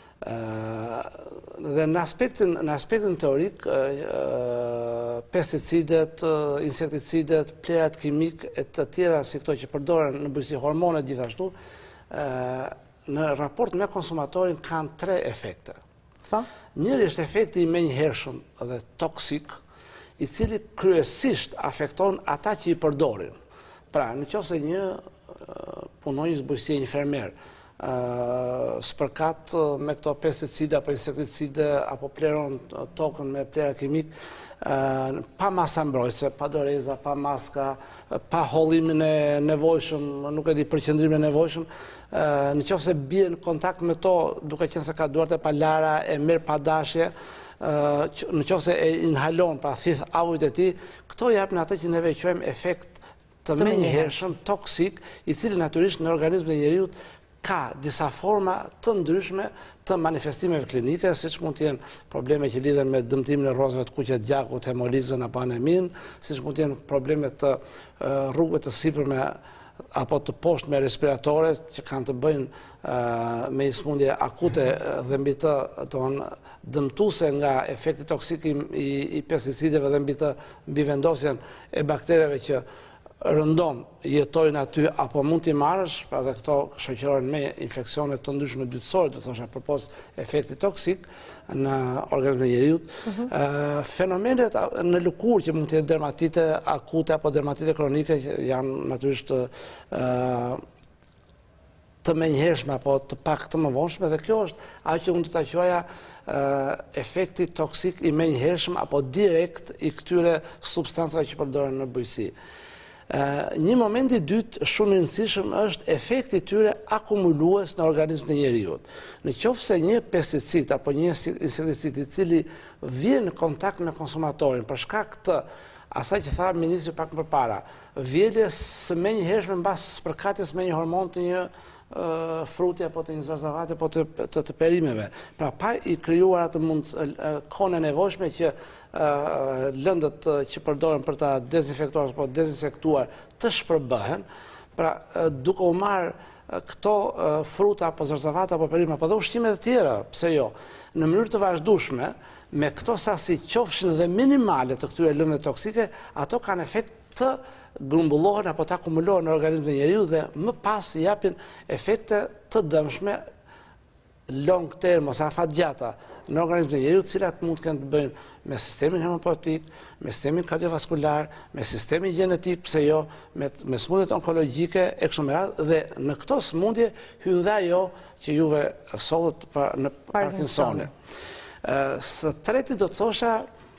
Dhe në aspektin teorik, pesticidet, insekticidet, plerat kimik e të tjera si këto që përdoren në bujqësi, hormonet gjithashtu, në raport me konsumatorin kanë 3 efekte. Njëri është efekti i menjëhershëm dhe toksik, i cili kryesisht afekton ata që i përdorin. Pra, nëse një punonjës bujqësie, një fermer, spërkat me këto pesticide apo insekticide apo pleron tokën me plera kimik, pa masa mbrojtëse, pa doreza, pa maska, pa hollimin e nevojshëm, nuk e di përqendrimin e nevojshëm, nëse bie në kontakt me to, duke qenë se ka duart e palara, e merr pa dashje, nëse e inhalon, pra thith avujt e tij, këto japin atë që neve quajmë efekt të menjëhershëm toksik, i cili natyrisht në organizmin e njeriut ka disa forma të ndryshme të manifestimeve klinike, siç mund të jenë probleme që lidhen me dëmtimin e rrozëve të kuqe të gjakut, hemolizën apo anemin, siç mund të jenë probleme të rrugëve të sipërme apo të poshtme respiratore që kanë të bëjnë me smundje akute dhe mbi të dëmtuese nga efekti toksik i pesticideve dhe mbi vendosjen e baktereve që rëndom jetojnë aty apo mund t'i marrësh, pra dhe këto shoqërohen me infeksionet të ndryshme dytësore, do thosha përpos efekti toksik në organizmin e njeriut. Fenomenet në lëkurë që mund të jenë dermatite akute apo dermatite kronike janë natyrisht të menjëhershme apo të pak të mëvonshme, dhe kjo është ajo që unë të ta quaja efekti toksik i menjëhershëm apo direkt i këtyre substancave që përdoren në bujqësi. Një moment i dytë shumë i rëndësishëm është efekti i tyre akumulues në organizmin e njeriut. Nëse një pesticid apo një insekticid i cili vjen në kontakt me konsumatorin për shkak të asaj që tha ministri pak më përpara, vjeljes së menjëhershme mbas spërkatjes me një hormon të një fruti apo të një zarzavate apo të perimeve. Pra pa i krijuar atë kohën e nevojshme që lëndët që përdoren për ta dezinfektuar apo dezinsektuar të shpërbëhen, pra duke u marrë këto fruta apo zarzavate apo perime apo dhe ushqime të tjera, pse jo, në mënyrë të vazhdueshme, me këto sasi qofshin dhe minimale të këtyre lëndëve toksike, ato kanë efekt të grumbullohen apo të akumulohen në organizmin e njeriu dhe më pas japin efekte të dëmshme long term ose afatgjata në organizmin e njeriu, të cilat mund të kenë të bëjnë me sistemin hemopoetik, me sistemin kardiovaskular, me sistemin gjenetik, pse jo, me smundjet onkologjike e kështu me radhë, dhe në këto smundje hyn dhe ajo që juve sollët në Parkinsonin. Së treti do të thosha,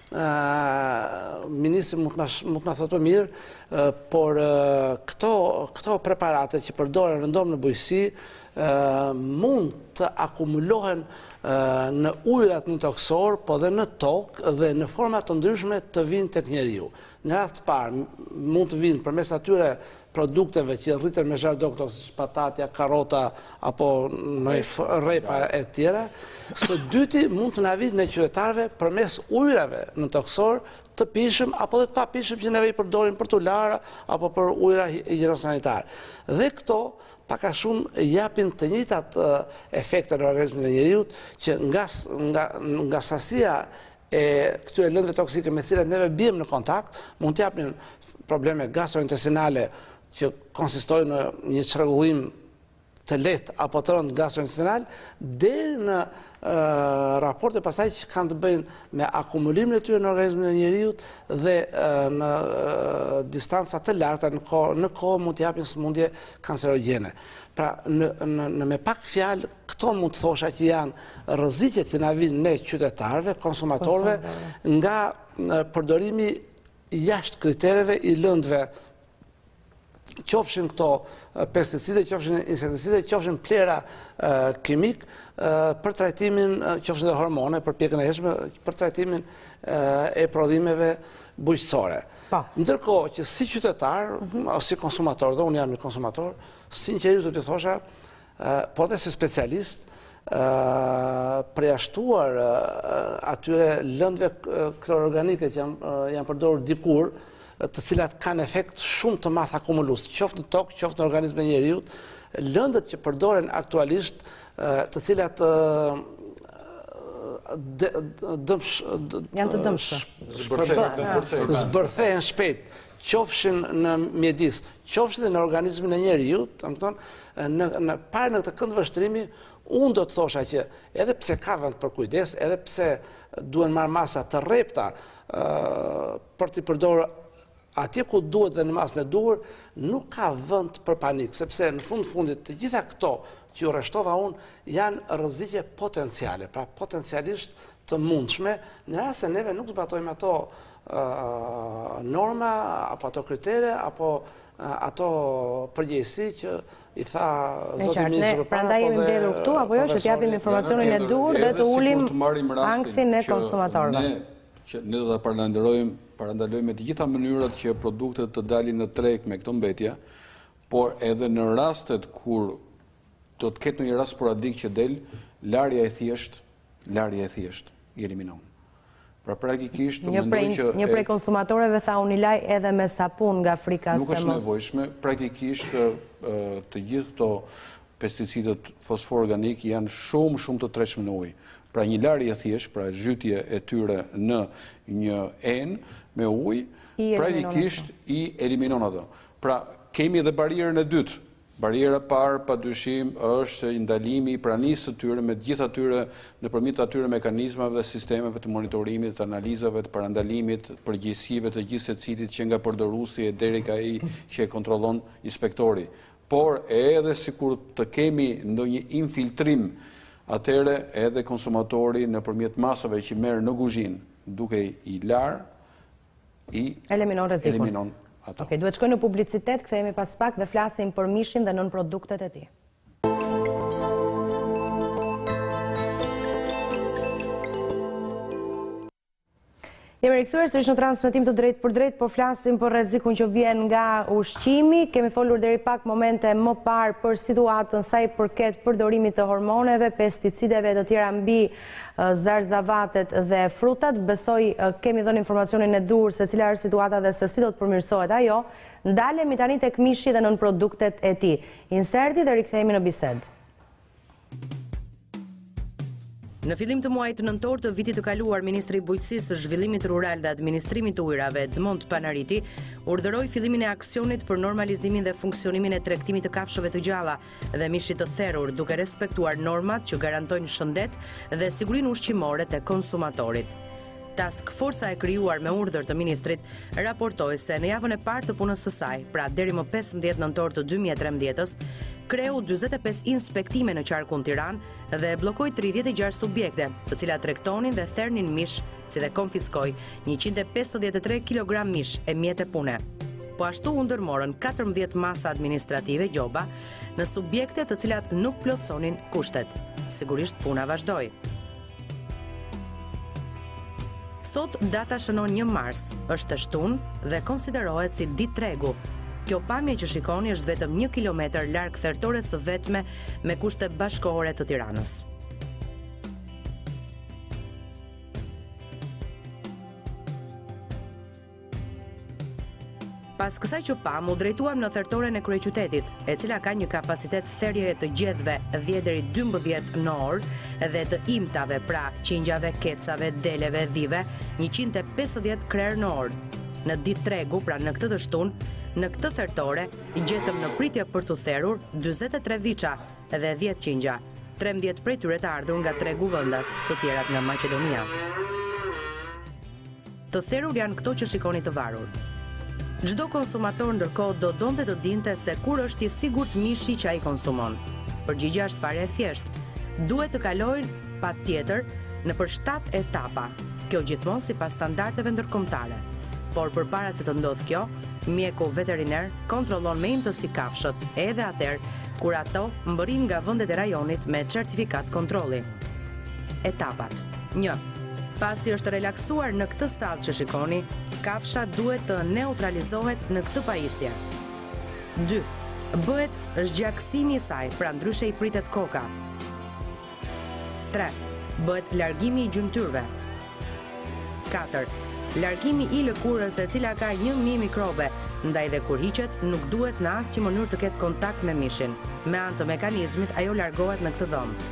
ministri mund të na thotë më mirë, por këto preparate që përdoren rëndom në bujqësi mund të akumulohen në ujërat në toksor, po dhe në tokë dhe në forma të ndryshme të vinë tek njeriu. Në rast të parë mund të vinë përmes atyre produkteve që rriten me zhardokto, si patatja, karrota apo rrepa e tjera. Së dyti mund të na vinë në qytetarëve përmes ujërave në toksor të pishëm apo dhe të papishëm që neve i përdorim për tulara apo për ujëra higjieno-sanitar. Dhe këto paka shumë japin të njëjtat efekte në organizmin e njeriut, që nga sasia e këtyre lëndëve toksike me cilat neve bijmë në kontakt, mund të japin probleme gastrointestinale që konsistojnë në një çrregullim të lehtë apo të rëndë gastrointestinal, deri në raporte pasaj që kanë të bëjnë me akumulimin e tyre në organizmin e njeriut dhe në distanca të larta në kohë mund të japin smundje kancerogjene. Pra, në me pak fjalë, këto mund të thosha që janë rreziqet që na vinë ne qytetarëve, konsumatorëve, nga përdorimi jashtë kritereve i lëndëve qofshin këto pesticide, qofshin insekticide, qofshin plera kimik për trajtimin, qofshin dhe hormone për pjekën e hershme, për trajtimin e prodhimeve bujqësore. Ndërkohë që si qytetar, ose si konsumator, dhe unë jam një konsumator, sinqerisht do t'i thosha, po dhe si specialist, përjashtuar atyre lëndëve klororganike që janë përdorur dikur, të cilat kanë efekt shumë të madh akumulus, qoftë në tokë, qoftë në organizmin e njeriut, lëndët që përdoren aktualisht, të cilat janë të dëmshme, zbërthehen shpejt, qofshin në mjedis, qofshin në organizmin e njeriut, parë në këtë kënd vështrimi, unë do të thosha që edhe pse ka vend për kujdes, edhe pse duhen marrë masa të rrepta për t'i përdorë atje ku duhet dhe në masën e duhur, nuk ka vend për panik, sepse në fundit të gjitha këto që ju rreshtova unë janë rreziqe potenciale, pra potencialisht të mundshme, në rast se neve nuk zbatojmë ato norma, apo ato kritere, apo ato përgjegjësi që i tha zoti ministri. Prandaj jemi mbledhur këtu, apo jo, që t'japim informacionin e duhur dhe të ulim ankthin e konsumatorëve. Ne do të parandalojmë të gjitha mënyrat që produktet të dalin në treg me këto mbetja, por edhe në rastet kur do të ketë një rast sporadik që del, larja e thjesht i eliminon. Pra praktikisht një prej konsumatorëve tha unë i laj edhe me sapun nga frika se mos. Nuk është nevojshme, praktikisht të gjithë këto pesticidet fosfor organik janë shumë të tretshëm në ujë. Pra një larje thjesht, pra zhytje e tyre në një enë me ujë, praktikisht i eliminon ato. Pra kemi edhe barierën e dytë. Bariera parë, padyshim, është ndalimi i pranisë të tyre me gjithë atyre nëpërmjet atyre mekanizmave dhe sistemeve të monitorimit, të analizave, të parandalimit, përgjegjësive të gjithë secilit që nga përdoruesi deri ka ai që e kontrollon inspektori. Por edhe sikur të kemi ndonjë infiltrim, atëre edhe konsumatori nëpërmjet masave që merr në kuzhinë, duke i larë, i eliminon rrezikun. Okej, duhet shkojmë në publicitet, kthehemi pas pak dhe flasim për mishin dhe nën produktet e tij. Jemi rikthyer sërish në transmetim të drejtë për drejtë, por flasim për rrezikun që vjen nga ushqimi. Kemi folur deri pak momente më parë për situatën sa i përket përdorimit të hormoneve, pesticideve të tjera mbi zarzavatet dhe frutat. Besoj kemi dhënë informacionin e duhur se cila është situata dhe se si do të përmirësohet ajo. Ndalemi tani tek mishi dhe nën produktet e tij. Inserti dhe rikthehemi në bisedë. Në fillim të muajit nëntor të vitit të kaluar, Ministri i Bujqësisë, Zhvillimit Rural dhe Administrimit të Ujrave, Edmond Panariti, urdhëroi fillimin e aksionit për normalizimin dhe funksionimin e tregtimit të kafshëve të gjalla dhe mishit të therrur, duke respektuar normat që garantojnë shëndet dhe sigurinë ushqimore të konsumatorit. Task Forca e krijuar me urdhër të ministrit raportoi se në javën e parë të punës së saj, pra deri më 15 nëntor të 2013-s, kreu 45 inspektime në qarkun Tiranë dhe bllokoi 36 subjekte, të cilat tregtonin dhe thernin mish, si dhe konfiskoi 153 kg mish e mjete pune. Po ashtu u ndërmorën 14 masa administrative gjoba në subjekte të cilat nuk plotësonin kushtet. Sigurisht puna vazhdoi. Sot data shënon 1 mars, është e shtunë dhe konsiderohet si ditë tregu. Kjo pamje që shikoni është vetëm 1 kilometër larg thertores së vetme me kushte bashkëkohore të Tiranës. Pas kësaj që pam, u drejtuam në thertoren e kryeqytetit, e cila ka një kapacitet therjeje të gjedhve 10 deri 12 në orë dhe të imtave, pra qingjave, kecave, deleve, dhive, 150 krerë në orë. Në ditë tregu, pra në këtë të shtunë, në këtë thertore, gjetëm në pritje për të therrur 43 viça dhe 10 qingja, 13 prej tyre të ardhur nga tregu vendas, të tjerat nga Maqedonia. Të therrur janë këto që shikoni të varur. Çdo konsumator ndërkohë do donte të dinte se kur është i sigurt mishi që ai konsumon. Përgjigjja është fare e thjeshtë. Duhet të kalojnë patjetër nëpër 7 etapa. Kjo gjithmonë sipas standardeve ndërkombëtare. Por përpara se të ndodhë kjo, mjeku veteriner kontrollon me imtësi kafshët, edhe atëherë kur ato mbërrin nga vendet e rajonit me certifikat kontrolli. Etapat. 1. Pasi është relaksuar në këtë stadë që shikoni, kafsha duhet të neutralizohet në këtë pajisje. 2. Bëhet zgjaksimi i saj, pra ndryshe i pritet koka. 3. Bëhet largimi i gjymtyrve. 4. Largimi i lëkurës e cila ka 1000 mikrobe, ndaj dhe kur hiqet nuk duhet në asnjë mënyrë të ketë kontakt me mishin. Me anë të mekanizmit ajo largohet në këtë dhomë.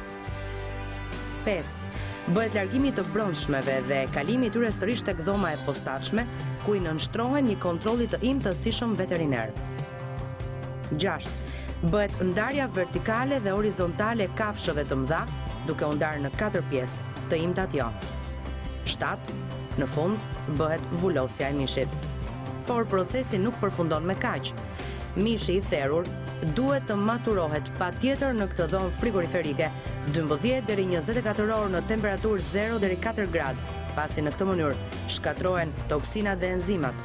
5. Bëhet largimi të brendshmeve dhe kalimi i tyre sërish tek dhoma e posaçme, ku i nënshtrohen një kontrolli të imtësishëm veteriner. 6. Bëhet ndarja vertikale dhe horizontale e kafshëve të mëdha, duke u ndarë në 4 pjesë, të imtat jo. 7. Në fund, bëhet vulosja e mishit. Por procesi nuk përfundon me kaq. Mishi i therrur duhet të maturohet patjetër në këtë dhomë frigoriferike 12 deri 24 orë në temperaturë 0 deri 4 gradë, pasi në këtë mënyrë shkatrohen toksinat dhe enzimat.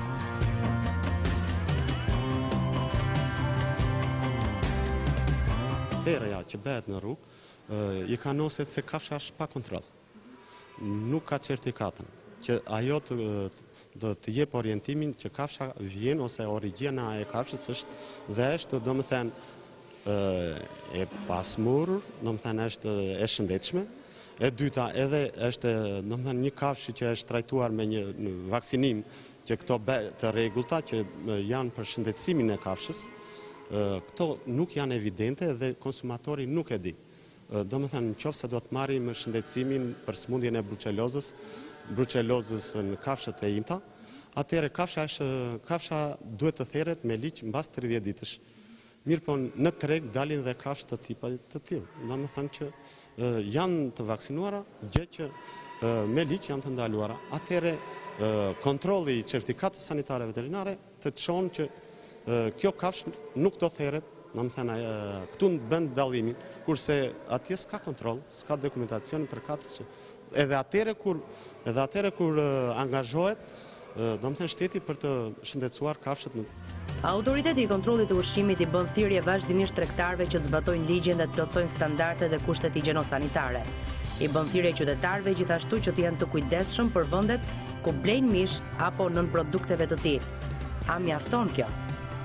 Therrja që bëhet në rrugë i kanoset se kafsha është pa kontroll. Nuk ka certifikatën që ajo të jep orientimin që kafsha vjen ose origjina e kafshës është dhe është domethënë e pasmurur, domethënë është e shëndetshme. E dyta edhe është domethënë një kafshë që është trajtuar me një vaksinim që këto të rregullta që janë për shëndetësimin e kafshës. Këto nuk janë evidente dhe konsumatori nuk e di. Domethënë nëse do të marrim shëndetësimin për sëmundjen e bruçelozës në kafshët e imta, atëherë kafsha duhet të therret me liq mbas 30 ditësh. Mirë po në treg dalin dhe kafshë të tipit të tillë. Domethënë që janë të vaksinuara, gjë që me liq janë të ndaluara. Atëherë kontrolli i certifikatës sanitare veterinare të çon që kjo kafshë nuk do therret. Domethënë këtu bën dallimin, kurse atje s'ka kontroll, s'ka dokumentacion për katës që edhe atëherë kur angazhohet, domethënë shteti për të shëndetësuar kafshët në. Autoriteti i kontrollit të ushqimit i bën thirrje vazhdimisht tregtarëve që të zbatojnë ligjin dhe të plotësojnë standardet dhe kushtet higjieno-sanitare. I bën thirrje qytetarëve gjithashtu që të jenë të kujdesshëm për vendet ku blejnë mish apo nën produkteve të tij. A mjafton kjo?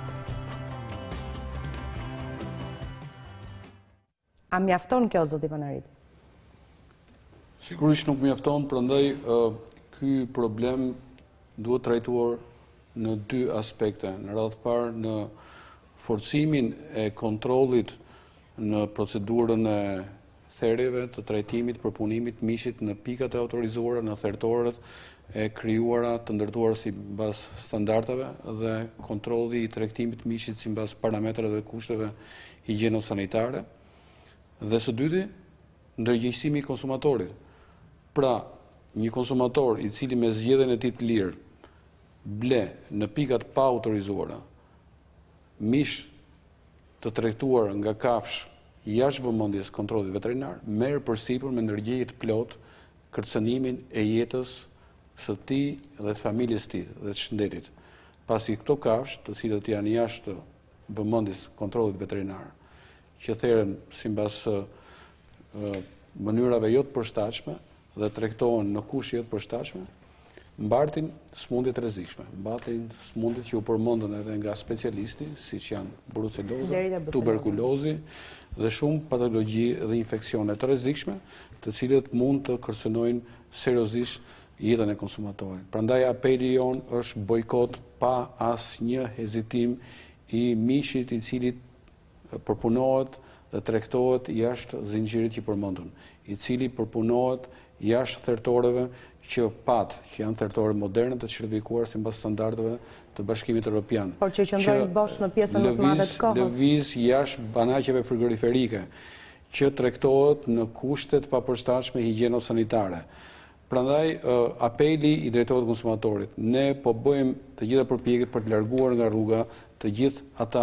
A mjafton kjo, zoti Panarit? Sigurisht nuk mjafton, prandaj ky problem duhet trajtuar në 2 aspekte. Në radhë të parë në forcimin e kontrollit në procedurën e therrjeve, të trajtimit, përpunimit mishit në pikat e autorizuara, në thertorët e krijuara të ndërtuar sipas standardeve dhe kontrolli i tregtimit të mishit sipas parametrave dhe kushteve higjieno-sanitare. Dhe së dyti, ndërgjegjësimi i konsumatorit. Pra, një konsumator i cili me zgjedhjen e tij të lirë ble në pikat pa autorizuara mish të tregtuar nga kafshë jashtë vëmendjes kontrollit veterinar, merr përsipër me ndërgjegjje të plotë kërcënimin e jetës së tij dhe të familjes së tij dhe të shëndetit. Pasi këto kafshë, të cilët janë jashtë vëmendjes kontrollit veterinar, që therren sipas mënyrave jo të përshtatshme dhe tregtohen në kushte jo të përshtatshme, mbartin sëmundje të rrezikshme, mbartin sëmundjet që u përmendën edhe nga specialisti, siç janë bruceloza, tuberkulozi dhe shumë patologji dhe infeksione të rrezikshme, të cilët mund të kërcënojnë seriozisht jetën e konsumatorit. Prandaj apeli jon është bojkot pa asnjë hezitim i mishit i cili përpunohet dhe tregtohet jashtë zinxhirit që përmendën, i cili përpunohet jashtë thertorëve që janë thertorë moderne të certifikuar sipas standardeve të Bashkimit Evropian. Por që qëndrojnë bosh në pjesën më të madhe të kohës. Lëviz jashtë banaqeve frigoriferike, që tregtohet në kushte të papërshtatshme higjieno-sanitare. Prandaj apeli i drejtohet konsumatorit. Ne po bëjmë të gjitha përpjekjet për të larguar nga rruga të gjithë ata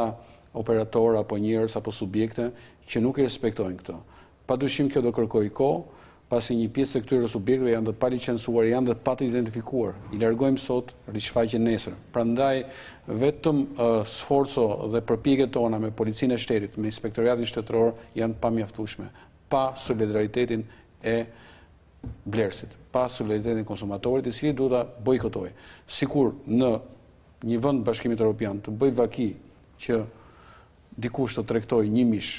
operatorë apo njerëz apo subjekte që nuk i respektojnë këto. Padyshim kjo do kërkojë kohë, pasi një pjesë e këtyre subjekteve janë të palicencuar, janë të patë identifikuar. I largojmë sot, rishfaqen nesër. Prandaj, vetëm sforco dhe përpjekjet tona me policinë e shtetit, me inspektoriatin shtetëror, janë pamjaftueshme, pa solidaritetin e blerësit, pa solidaritetin e konsumatorit, i cili duhet ta bojkotojë. Sikur në një vend Bashkimit Evropian të bëj vaki që dikush të tregtojë një mish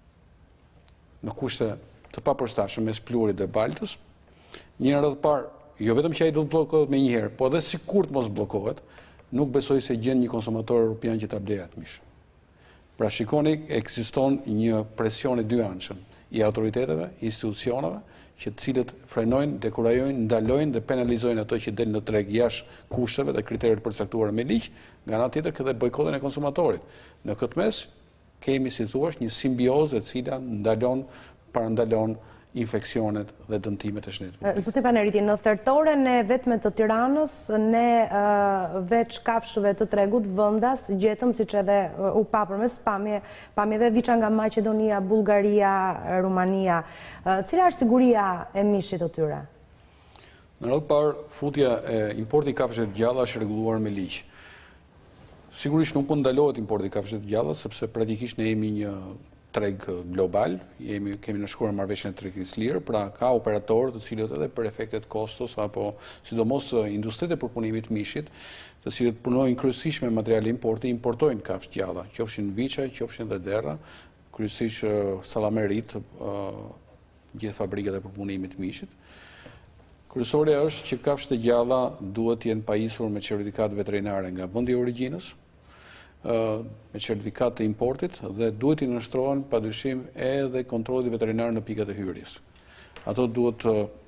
në kushte të papërshtatshme mes pluhurit dhe baltës, një radhë parë, jo vetëm që ai do të bllokohet menjëherë, po edhe sikur të mos bllokohet, nuk besoj se gjen një konsumator evropian që ta blejë atë mish. Pra shikoni, ekziston një presion i dyanshëm i autoriteteve, institucioneve, që të cilët frenojnë, dekurajojnë, ndalojnë dhe penalizojnë ato që del në treg jashtë kushteve dhe kriteret përcaktuara me ligj, nga ana tjetër këtë bojkotin e konsumatorit. Në këtë mes kemi, si thua, një simbiozë e cila parandalon infeksionet dhe dëmtimet e shnetshme. Zoti Paneriti, në thertoren e vetme të Tiranës, ne veç kafshëve të tregut vendas gjetëm, siç edhe u pa përmes pamjeve viça nga Maqedonia, Bullgaria, Rumania. Cila është siguria e mishit të tyre? Në radhë parë, futja e importi kafshëve të gjalla është rregulluar me ligj. Sigurisht nuk mund ndalohet importi kafshëve të gjalla, sepse praktikisht ne jemi një treg global, kemi nënshkruar marrëveshjen e tregtisë lirë, pra ka operatorë të cilët edhe për efektet kostos apo sidomos industritë e përpunimit të mishit, të cilët punojnë kryesisht me materiale importi, importojnë kafshë gjalla, qofshin viça, qofshin dhe derra, kryesisht sallamerit, gjithë fabrikat e përpunimit të mishit. Kryesorja është që kafshët e gjalla duhet të jenë pajisur me certifikat veterinare nga vendi i origjinës, me certifikat të importit dhe duhet i nështrohen padyshim edhe kontrollit veterinar në pikat e hyrjes. Ato duhet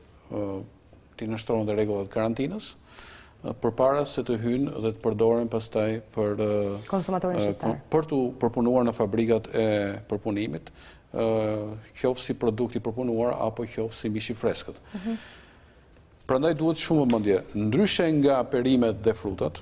të nështrohen dhe rregullat e karantinës përpara se të hyjnë dhe të përdoren pastaj për konsumatorin shqiptar. Për të përpunuar në fabrikat e përpunimit, qoftë si produkt i përpunuar apo qoftë si mish i freskët. Prandaj duhet shumë vëmendje, ndryshe nga perimet dhe frutat,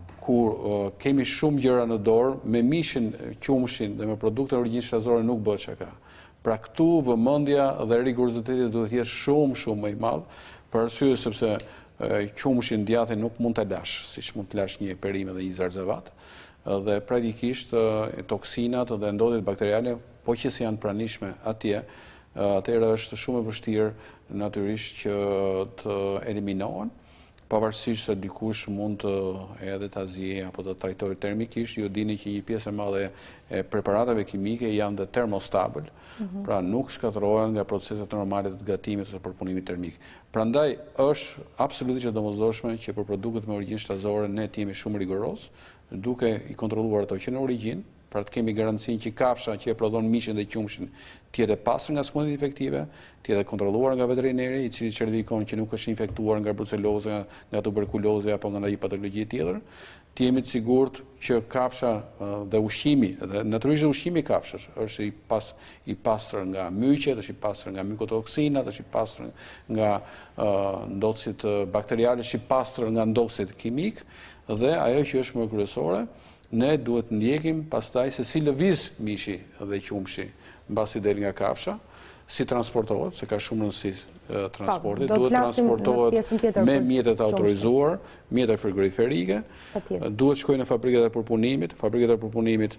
kur kemi shumë gjëra në dorë, me mishin, qumshin dhe me produkte origjinë shtazore nuk bëhet çka. Pra këtu vëmendja dhe rigoroziteti duhet të jetë shumë më i madh, për arsye sepse qumshin djathtë nuk mund ta lash, siç mund të lash një perime dhe një zarzavat, dhe praktikisht toksinat dhe ndodhet bakteriale, po që si janë pranishme atje, atëherë është shumë e vështirë natyrisht që të eliminohen, pavarësisht se dikush mund të edhe ta zjejë apo të trajtojë termikisht. Ju dini që një pjesë e madhe e preparatave kimike janë dhe termostabil, pra nuk shkatërrohen nga proceset normale të gatimit ose përpunimit termik. Prandaj është absolutisht e domosdoshme që për produktet me origjinë shtazore ne të jemi shumë rigoroz, duke i kontrolluar ato që në origjinë, pra të kemi garancinë që kafsha që e prodhon mishin dhe qumshin të jetë pastër nga sëmundjet infektive, të jetë kontrolluar nga veterineri, i cili certifikon që nuk është infektuar nga bruceloza, nga tuberkuloza apo nga ndonjë patologji tjetër, të jemi të sigurt që kafsha dhe ushqimi, dhe natyrisht ushqimi i kafshës është i pastër nga myqet, është i pastër nga mykotoksinat, është i pastër nga ndotësit bakteriale, është i pastër nga ndotësit kimik, dhe ajo që është më kryesore, ne duhet të ndjekim pastaj se si lëviz mishi dhe qumshi mbasi del nga kafsha, si transportohet, se ka shumë rëndësi transporti, duhet transportohet me mjetet autorizuar, mjetet frigoriferike, duhet shkojnë në fabrikat e përpunimit, fabrikat e përpunimit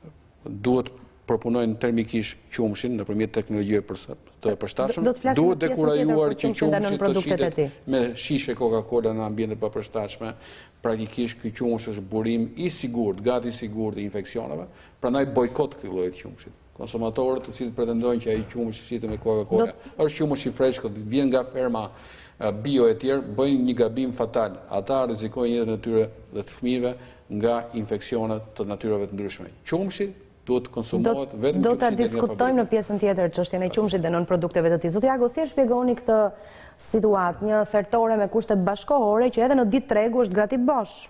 duhet përpunojnë termikisht qumshin nëpërmjet teknologjive të përshtatshme, duhet dekurajuar që qumshi të shitet me shishe Coca-Cola në ambiente të papërshtatshme. Praktikisht ky qumsh është burim i sigurt, gati i sigurt i infeksioneve, prandaj bojkot këtij lloji qumshit. Konsumatorët të cilët pretendojnë që ai qumsh shitet me Coca-Cola është qumsh i freskët, vjen nga ferma bio e tjerë, bëjnë një gabim fatal. Ata rrezikojnë jetën e tyre dhe të fëmijëve nga infeksionet të natyrave të ndryshme. Qumshi duhet konsumohet vetëm do ta diskutojmë në pjesën tjetër çështjen e qumshit dhe nën produkteve të tij. Zoti Agos, si e shpjegoni këtë situatë, një thertore me kushte bashkëkohore që edhe në ditë tregu është gati bosh?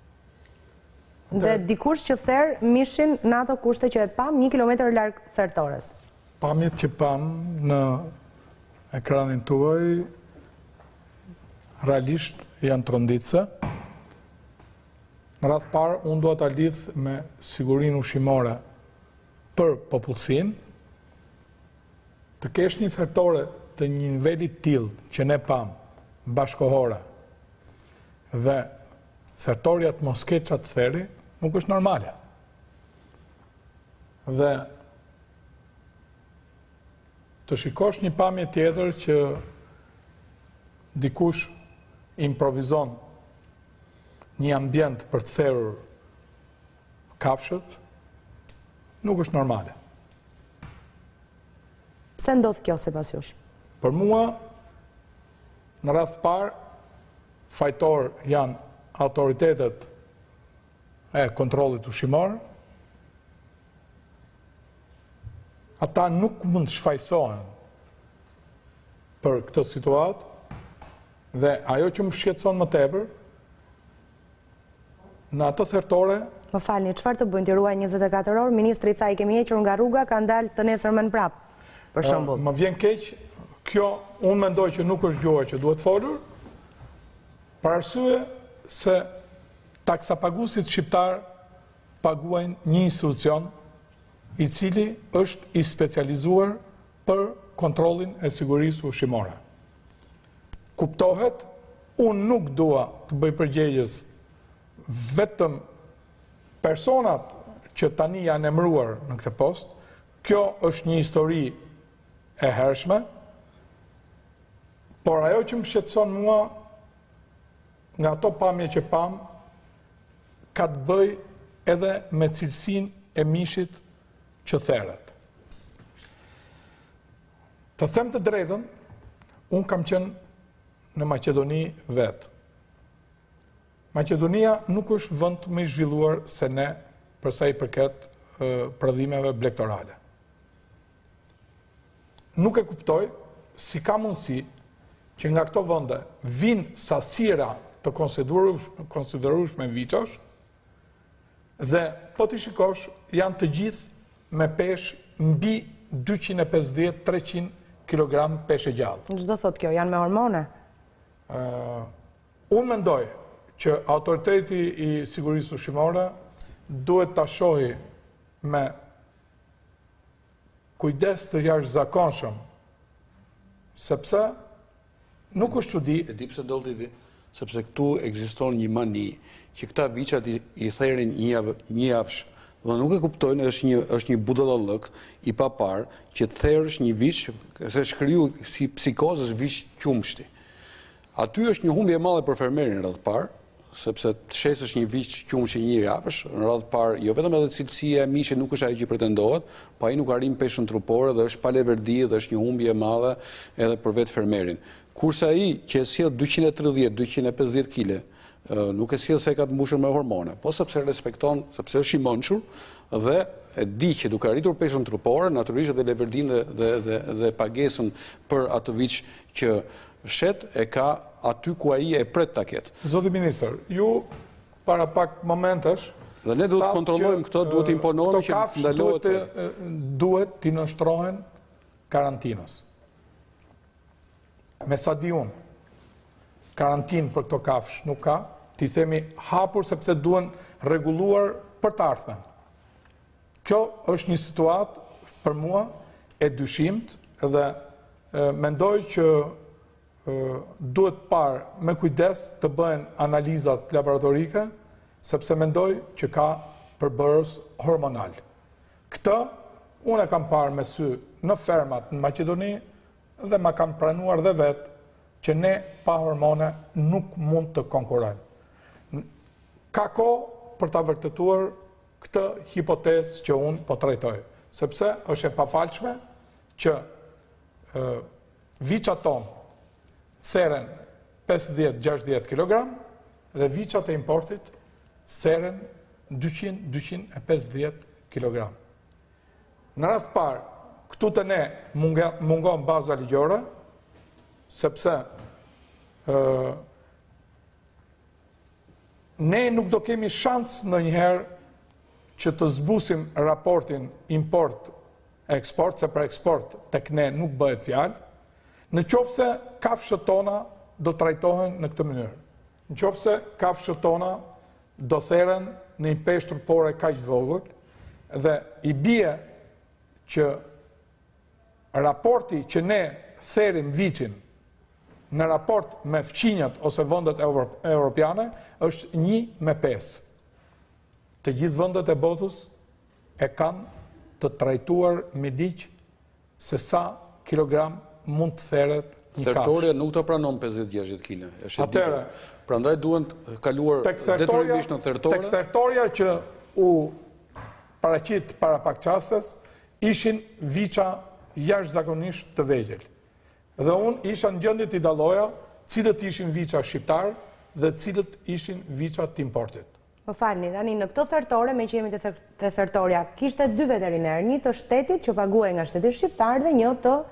Dhe dikush që therr mishin në ato kushte që e pam 1 kilometër larg thertores. Pamjet që pam në ekranin tuaj realisht janë tronditse. Në radhë parë, unë dua ta lidh me sigurinë ushqimore për popullsinë. Të kesh një thertore të një nivelit tillë që ne pam bashkohore dhe thertoria të Moskeqa të theri nuk është normale. Dhe të shikosh një pamje tjetër që dikush improvizon një ambient për të therrur kafshët, nuk është normale. Pse ndodh kjo sipas jush? Për mua, në radh të parë, fajtor janë autoritetet e kontrollit ushqimor. Ata nuk mund të shfaqsohen për këtë situatë dhe ajo që më shqetëson më tepër në ato thertore. Më falni, çfarë të bëjnë të ruaj 24 orë? Ministri tha i kemi hequr nga rruga, ka dalë të nesërmen prap. Për shembull. Më vjen keq, kjo unë mendoj që nuk është gjuha që duhet folur, për arsye se taksapaguesit shqiptar paguajnë një institucion i cili është i specializuar për kontrollin e sigurisë ushqimore. Kuptohet, unë nuk dua të bëj përgjegjës vetëm personat që tani janë emëruar në këtë post. Kjo është një histori e hershme, por ajo që më shqetëson mua nga ato pamje që pam, ka të bëj edhe me cilësinë e mishit që theret. Të them të drejtën, unë kam qenë në Maqedoni vetë. Maqedonia nuk është vend më i zhvilluar se ne për sa i përket prodhimeve blegtorale. Nuk e kuptoj si ka mundësi që nga këto vende vinë sasira të konsiderueshme viçosh dhe po t'i shikosh janë të gjithë me pesh mbi 250-300 kg peshe gjallë. Ç'do thotë kjo? Janë me hormone? Unë mendoj që autoriteti i sigurisë ushqimore duhet ta shohë me kujdes të jashtëzakonshëm, sepse nuk është çudi. E di pse dolti ti? Sepse këtu ekziston një mani që këta biçat i therin një javësh. Dhe nuk e kuptojnë, është një budallallëk i papar që të therrësh një viç, se shkriju si psikozë viç qumshti. Aty është një humbje e madhe për fermerin në radhë parë, sepse të shesësh një viç qumshi një javësh, në radhë parë, jo vetëm edhe cilësia e mishit nuk është ajo që pretendohet, pa ai nuk arrin peshën trupore dhe është pa leverdi dhe është një humbje e madhe edhe për vetë fermerin. Kurse ai që sjell 230-250 kg, nuk e sjell se ka të mbushur me hormone, po sepse respekton, sepse është i mençur dhe e di që duke arritur peshën trupore, natyrisht edhe leverdin dhe pagesën për atë viç që shet e ka aty ku ai e pret ta ketë. Zoti ministër, ju para pak momentesh dhe ne duhet të kontrollojmë këto, duhet të imponohemi që ndalohet. Duhet t'i nënshtrohen karantinës. Me sa di unë, karantinë për këto kafsh nuk ka, t'i themi hapur sepse duhen rregulluar për të ardhmen. Kjo është një situatë për mua e dyshimt dhe mendoj që duhet parë me kujdes të bëhen analizat laboratorike, sepse mendoj që ka përbërës hormonal. Këtë unë e kam parë me sy në fermat në Maqedoni dhe ma kam pranuar dhe vetë që ne pa hormone nuk mund të konkurrojmë. Ka kohë për ta vërtetuar këtë hipotezë që unë po trajtoj, sepse është e pafalshme që viçat tonë theren 50-60 kg dhe viçat e importit theren 200-250 kg. Në radhë parë, këtu të ne mungon baza ligjore, sepse ne nuk do kemi shans në njëherë që të zbusim raportin import-eksport, se për eksport tek ne nuk bëhet fjalë, në qoftë se kafshët tona do trajtohen në këtë mënyrë. Në qoftë se kafshët tona do theren në një peshë trupore kaq vogël dhe i bie që raporti që ne therim vicin në raport me fqinjat ose vendet europiane është 1:5. Të gjithë vendet e botës e kanë të trajtuar me ligj se sa kilogram mund të theret një kafshë. Thertoria nuk të pranon 50-60 kg. Atëherë, prandaj duhen kaluar detyrimisht në thertore. Tek thertoria që u paraqit para pak çastes ishin viça jashtëzakonisht të vegjël. Dhe unë isha në gjendje t'i dalloja cilët ishin viça shqiptar dhe cilët ishin viça të importit. Më falni, tani në këtë thertore, me që jemi të thertoria, kishte 2 veterinerë, një të shtetit që paguaj nga shteti shqiptar dhe një të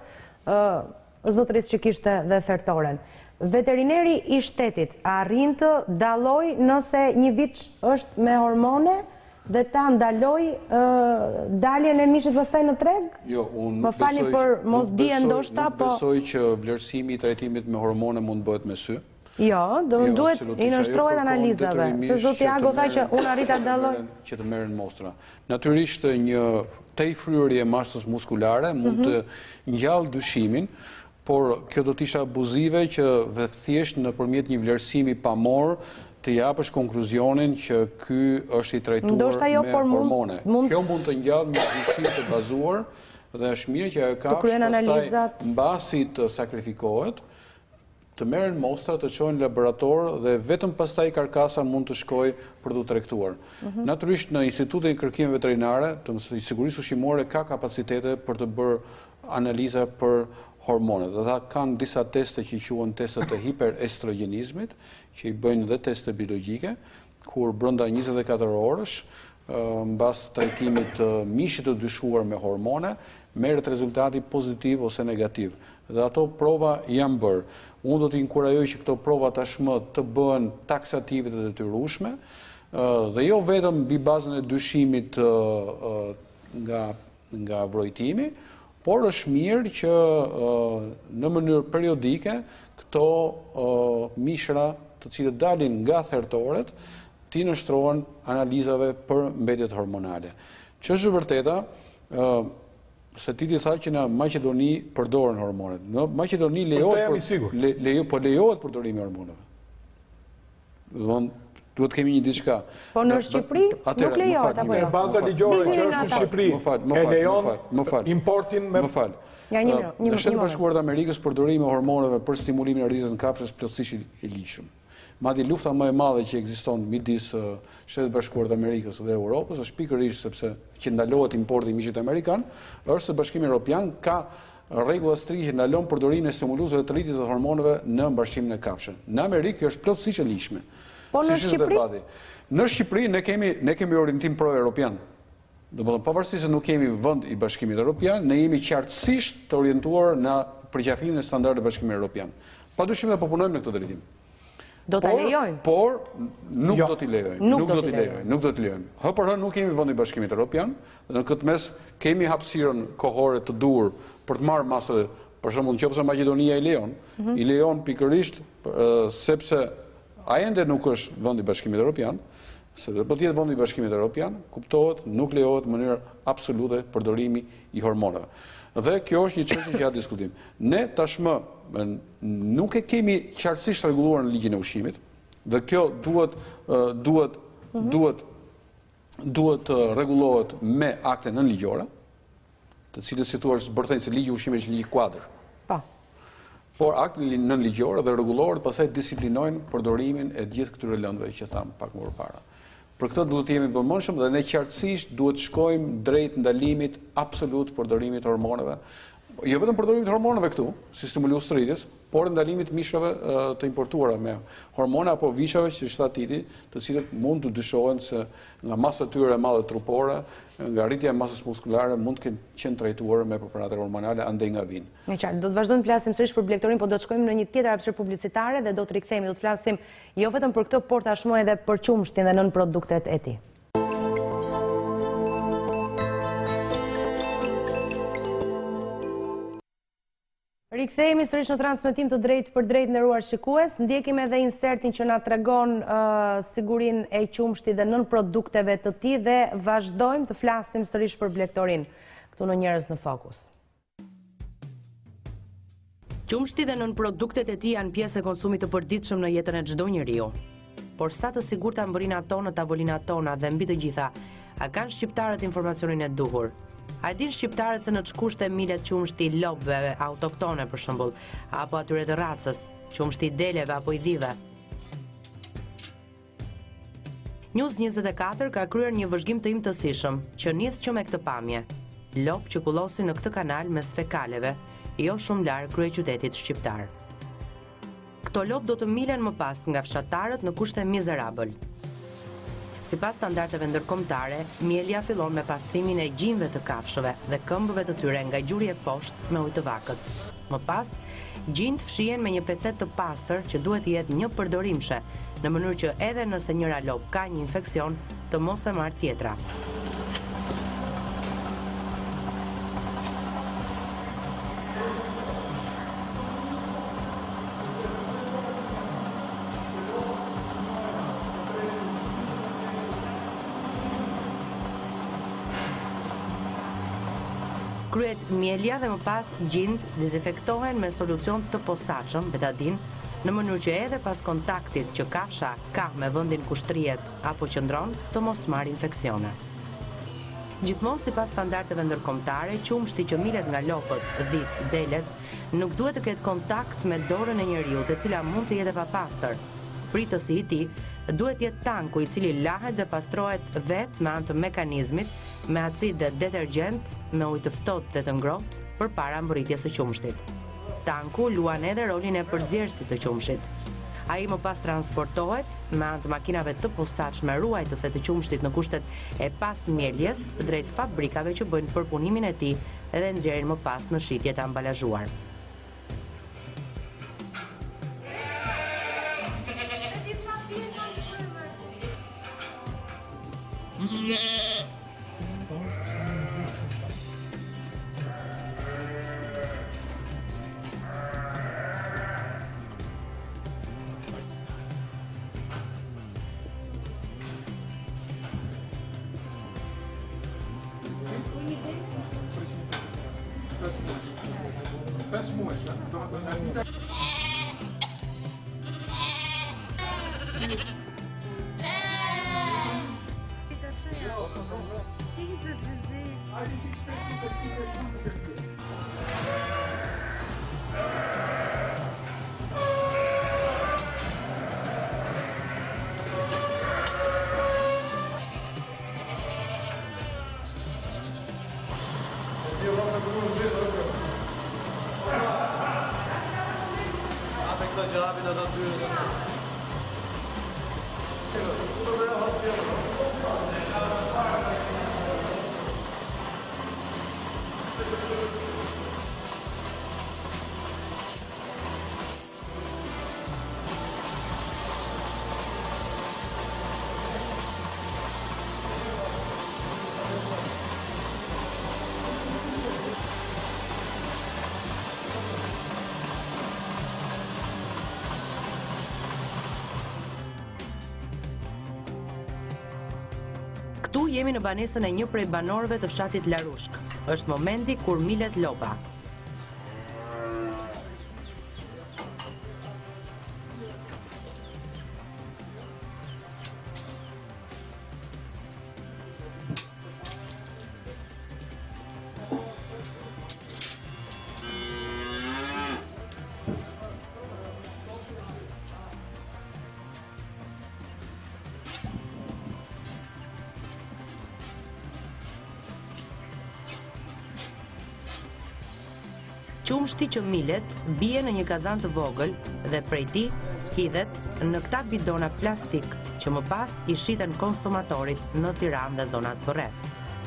zotërisë që kishte dhe thertoren. Veterineri i shtetit arrin të dalloj nëse një viç është me hormone dhe ta ndaloj daljen e mishit pastaj në treg? Jo, Më falni për mos dije ndoshta, po... Nuk besoj që vlerësimi i trajtimit me hormone mund bëhet me sy. Jo, duhet i nështrohet analizave, se zoti Ago tha që unë arrita dalloj. Që të merren mostra. Natyrisht një tejfryrje e masës muskulare mund të ngjall dyshimin, por kjo do të ishte abuzive që thjesht nëpërmjet një vlerësimi pamor të japësh konkluzionin që ky është i trajtuar me hormone. Kjo mund të ngjallë një dyshim të bazuar dhe është mirë që ajo kafshë pastaj mbasi të sakrifikohet, të merren mostra, të çojnë në laborator dhe vetëm pastaj karkasa mund të shkojë për të tregtuar. Natyrisht në Institutin e Kërkimeve Veterinare të Sigurisë Ushqimore ka kapacitete për të bërë analiza për hormonet. Dhe ata kanë disa teste që quhen testet e hiperestrogenizmit, që i bëjnë dhe teste biologjike, kur brenda 24 orësh, mbas trajtimit të mishit të dyshuar me hormone, merret rezultati pozitiv ose negativ. Dhe ato prova janë bërë. Unë do të inkurajoj që këto prova tashmë të bëhen taksative dhe detyrueshme, dhe jo vetëm mbi bazën e dyshimit nga vrojtimi, por është mirë që në mënyrë periodike këto mishra të cilët dalin nga thertoret t'i nështrohen analizave për mbetjet hormonale. Që është vërteta, se ti tha që në Maqedoni përdoren hormonet. Në Maqedoni lejohet përdorimi i hormoneve. Duhet kemi një diçka. Po në Shqipëri nuk lejohet apo jo? Baza ligjore që është në Shqipëri e lejon importin me... Në Shtetet Bashkuara të Amerikës përdorimi i hormoneve për stimulimin e rrizës në kafshë është plotësisht i ligjshëm. Madje lufta më e madhe që ekziston midis Shtetit Bashkuar të Amerikës dhe Europës është pikërisht sepse që ndalohet importi i mishit amerikan, është se Bashkimi Evropian ka rregulla strikte ndalon përdorimin e stimuluesve të rritjes së hormoneve në mbashkimin e kafshëve. Në Amerikë kjo është plotësisht e ligjshme. Po në Shqipëri? Në Shqipëri ne kemi orientim pro-europian. Domethënë pavarësisht se nuk kemi vend i Bashkimit Evropian, ne jemi qartësisht të orientuar në përqafimin e standardeve të Bashkimit Evropian. Padyshim dhe po punojmë në këtë drejtim. Do ta lejojmë? Por nuk do t'i lejojmë. Nuk do t'i lejojmë. Hë për hë nuk kemi vend i Bashkimit Evropian, dhe në këtë mes kemi hapësirën kohore të duhur për të marrë masë, për shembull nëse Maqedonia i lejon pikërisht sepse ai ende nuk është vend i Bashkimit Evropian, sepse po të jetë vend i Bashkimit Evropian, kuptohet, nuk lejohet në mënyrë absolute përdorimi i hormoneve. Dhe kjo është një çështje që ka diskutim. Ne tashmë nuk e kemi qartësisht rregulluar në ligjin e ushqimit, dhe kjo duhet rregullohet me akte nënligjore, të cilët si thua zbërthejnë se ligji i ushqimit është ligj kuadër. Por akte nënligjore dhe rregullore pastaj disiplinojnë përdorimin e gjithë këtyre lëndëve që tham pak më parë. Për këtë duhet të jemi vëmendshëm dhe ne qartësisht duhet shkojmë drejt ndalimit absolut përdorimit të hormoneve. Jo vetëm përdorimit të hormoneve këtu, si stimulues të rritjes, por ndalimit mishrave të importuara me hormone apo vishave që është Titi, të cilët mund të dyshohen se nga masa e tyre e madhe trupore, nga rritja e masës muskulare mund të qenë trajtuar me preparate hormonale andej nga vinë. Me qartë, do të vazhdojmë të flasim sërish për Blektorin, po do të shkojmë në një tjetër hapësirë publicitare dhe do të rikthehemi, do të flasim jo vetëm për këtë, por tashmë edhe për qumshtin dhe nën produktet e tij. Rikthehemi sërish në transmetim të drejtë për drejtë, nderuar shikues. Ndjekim edhe insertin që na tregon sigurinë e qumshtit dhe nën produkteve të tij dhe vazhdojmë të flasim sërish për Blektorin këtu në Njerëz në Fokus. Qumshti dhe nën produktet e tij janë pjesë e konsumit të përditshëm në jetën e çdo njeriu. Por sa të sigurta mbërinat tona, tavolinat tona dhe mbi të gjitha, a kanë shqiptarët informacionin e duhur? A din shqiptarët se në ç'kushte milet qumshti i lopëve autoktone për shembull, apo atyre të racës, qumshti i deleve apo i dhive? News 24 ka kryer një vëzhgim të imtësishëm që nis që me këtë pamje. Lopë që kullosin në këtë kanal mes fekaleve, jo shumë larg kryeqytetit shqiptar. Këto lopë do të milen më pas nga fshatarët në kushte mizerabël. Sipas standardeve ndërkombëtare, mielja fillon me pastrimin e gjinjve të kafshëve dhe këmbëve të tyre nga gjuri e poshtë me ujë të vakët. Më pas, gjinjt fshihen me një pecet të pastër që duhet të jetë një përdorimshe, në mënyrë që edhe nëse njëra lopë ka një infeksion, të mos e marrë tjetra. Kryet mielja dhe më pas gjinjt dezinfektohen me solucion të posaçëm, betadin, në mënyrë që edhe pas kontaktit që kafsha ka me vendin ku shtrihet apo qëndron, të mos marrë infeksione. Gjithmonë sipas standardeve ndërkombëtare, qumshti që milet nga lopët, dhit, delet, nuk duhet të ketë kontakt me dorën e njeriut, e cila mund të jetë e papastër. Pritësi i tij duhet jetë tanku i cili lahet dhe pastrohet vetë me anë të mekanizmit, me acid dhe detergjent, me ujë të ftohtë dhe të ngrohtë përpara mbërritjes së qumshtit. Tanku luan edhe rolin e përzierësit të qumshit. Ai më pas transportohet me anë të makinave të posaçme ruajtëse të qumshtit në kushtet e pasmjeljes drejt fabrikave që bëjnë përpunimin e tij dhe nxjerrin më pas në shitje të ambalazhuar. Këtu jemi në banesën e një prej banorëve të fshatit Larushk. Është momenti kur milet lopa. Qumshti që milet bie në një kazan të vogël dhe prej tij hidhet në këta bidona plastik që më pas i shiten konsumatorit në Tiranë dhe zonat përreth.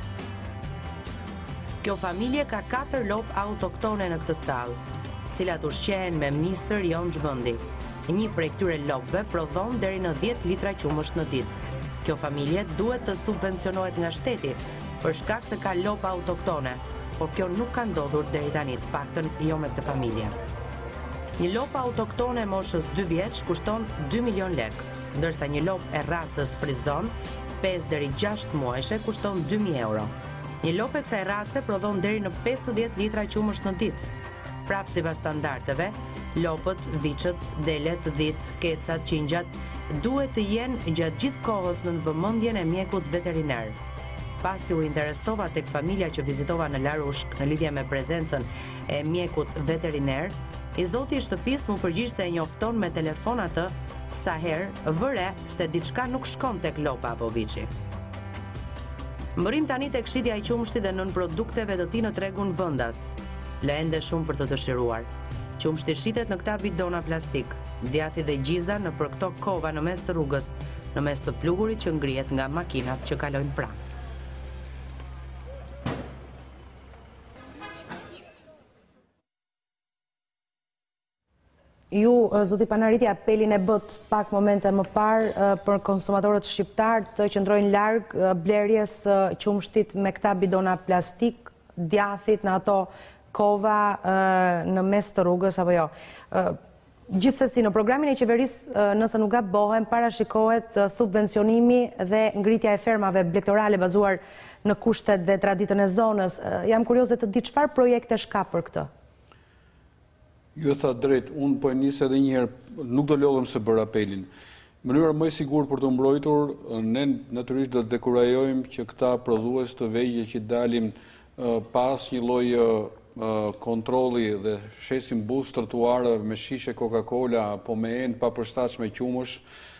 Kjo familje ka 4 lopë autoktone në këtë stall, cilat ushqehen me misër jo në zhvëndi. Një prej këtyre lopëve prodhon deri në 10 litra qumësht në ditë. Kjo familje duhet të subvencionohet nga shteti për shkak se ka lopë autoktone, por kjo nuk ka ndodhur deri tani, të paktën jo me këtë familje. Një lopë autoktone moshës 2 vjeç kushton 2 milion lek, ndërsa një lopë e racës frizon 5 deri 6 muajshe kushton 2.000 euro. Një lopë e kësaj race prodhon deri në 50 litra qumësht në ditë. Prapë sipas standardeve, lopët, viçët, delet, dhit, kecat, qingjat duhet të jenë gjatë gjithë kohës në vëmendjen e mjekut veterinar. Pasi u interesova tek familja që vizitova në Larushk në lidhje me prezencën e mjekut veterinar, i zoti i shtëpisë më përgjigj se e njofton me telefon atë sa herë vëre se diçka nuk shkon tek lopa apo viçi. Mbërim tani tek shitja e qumshtit dhe nën produkteve të tij në tregun vendas. Lë ende shumë për të dëshiruar. Qumshti shitet në këta bidona plastik, djathi dhe gjiza në për këto kova në mes të rrugës, në mes të pluhurit që ngrihet nga makinat që kalojnë pranë. Ju, zoti Panariti, apelin e bët pak momente më parë për konsumatorët shqiptar të qëndrojnë larg blerjes qumshtit me këta bidona plastik, djathit në ato kova në mes të rrugës apo jo. Gjithsesi, në programin e qeverisë, nëse nuk gabohem, parashikohet subvencionimi dhe ngritja e fermave blegtorale bazuar në kushtet dhe traditën e zonës. Jam kurioze të di çfarë projekte shka për këtë. Ju e tha drejt, unë po e nisë edhe njëherë, nuk do lodhem se bërë apelin. Mënyra më e sigurt për të mbrojtur, ne natyrisht do të dekurajojmë që këta prodhues të vegjël që dalim pas një lloj kontrolli dhe shesim buz trotuareve me shishe Coca-Cola apo me enë pa përshtatshme qumësh,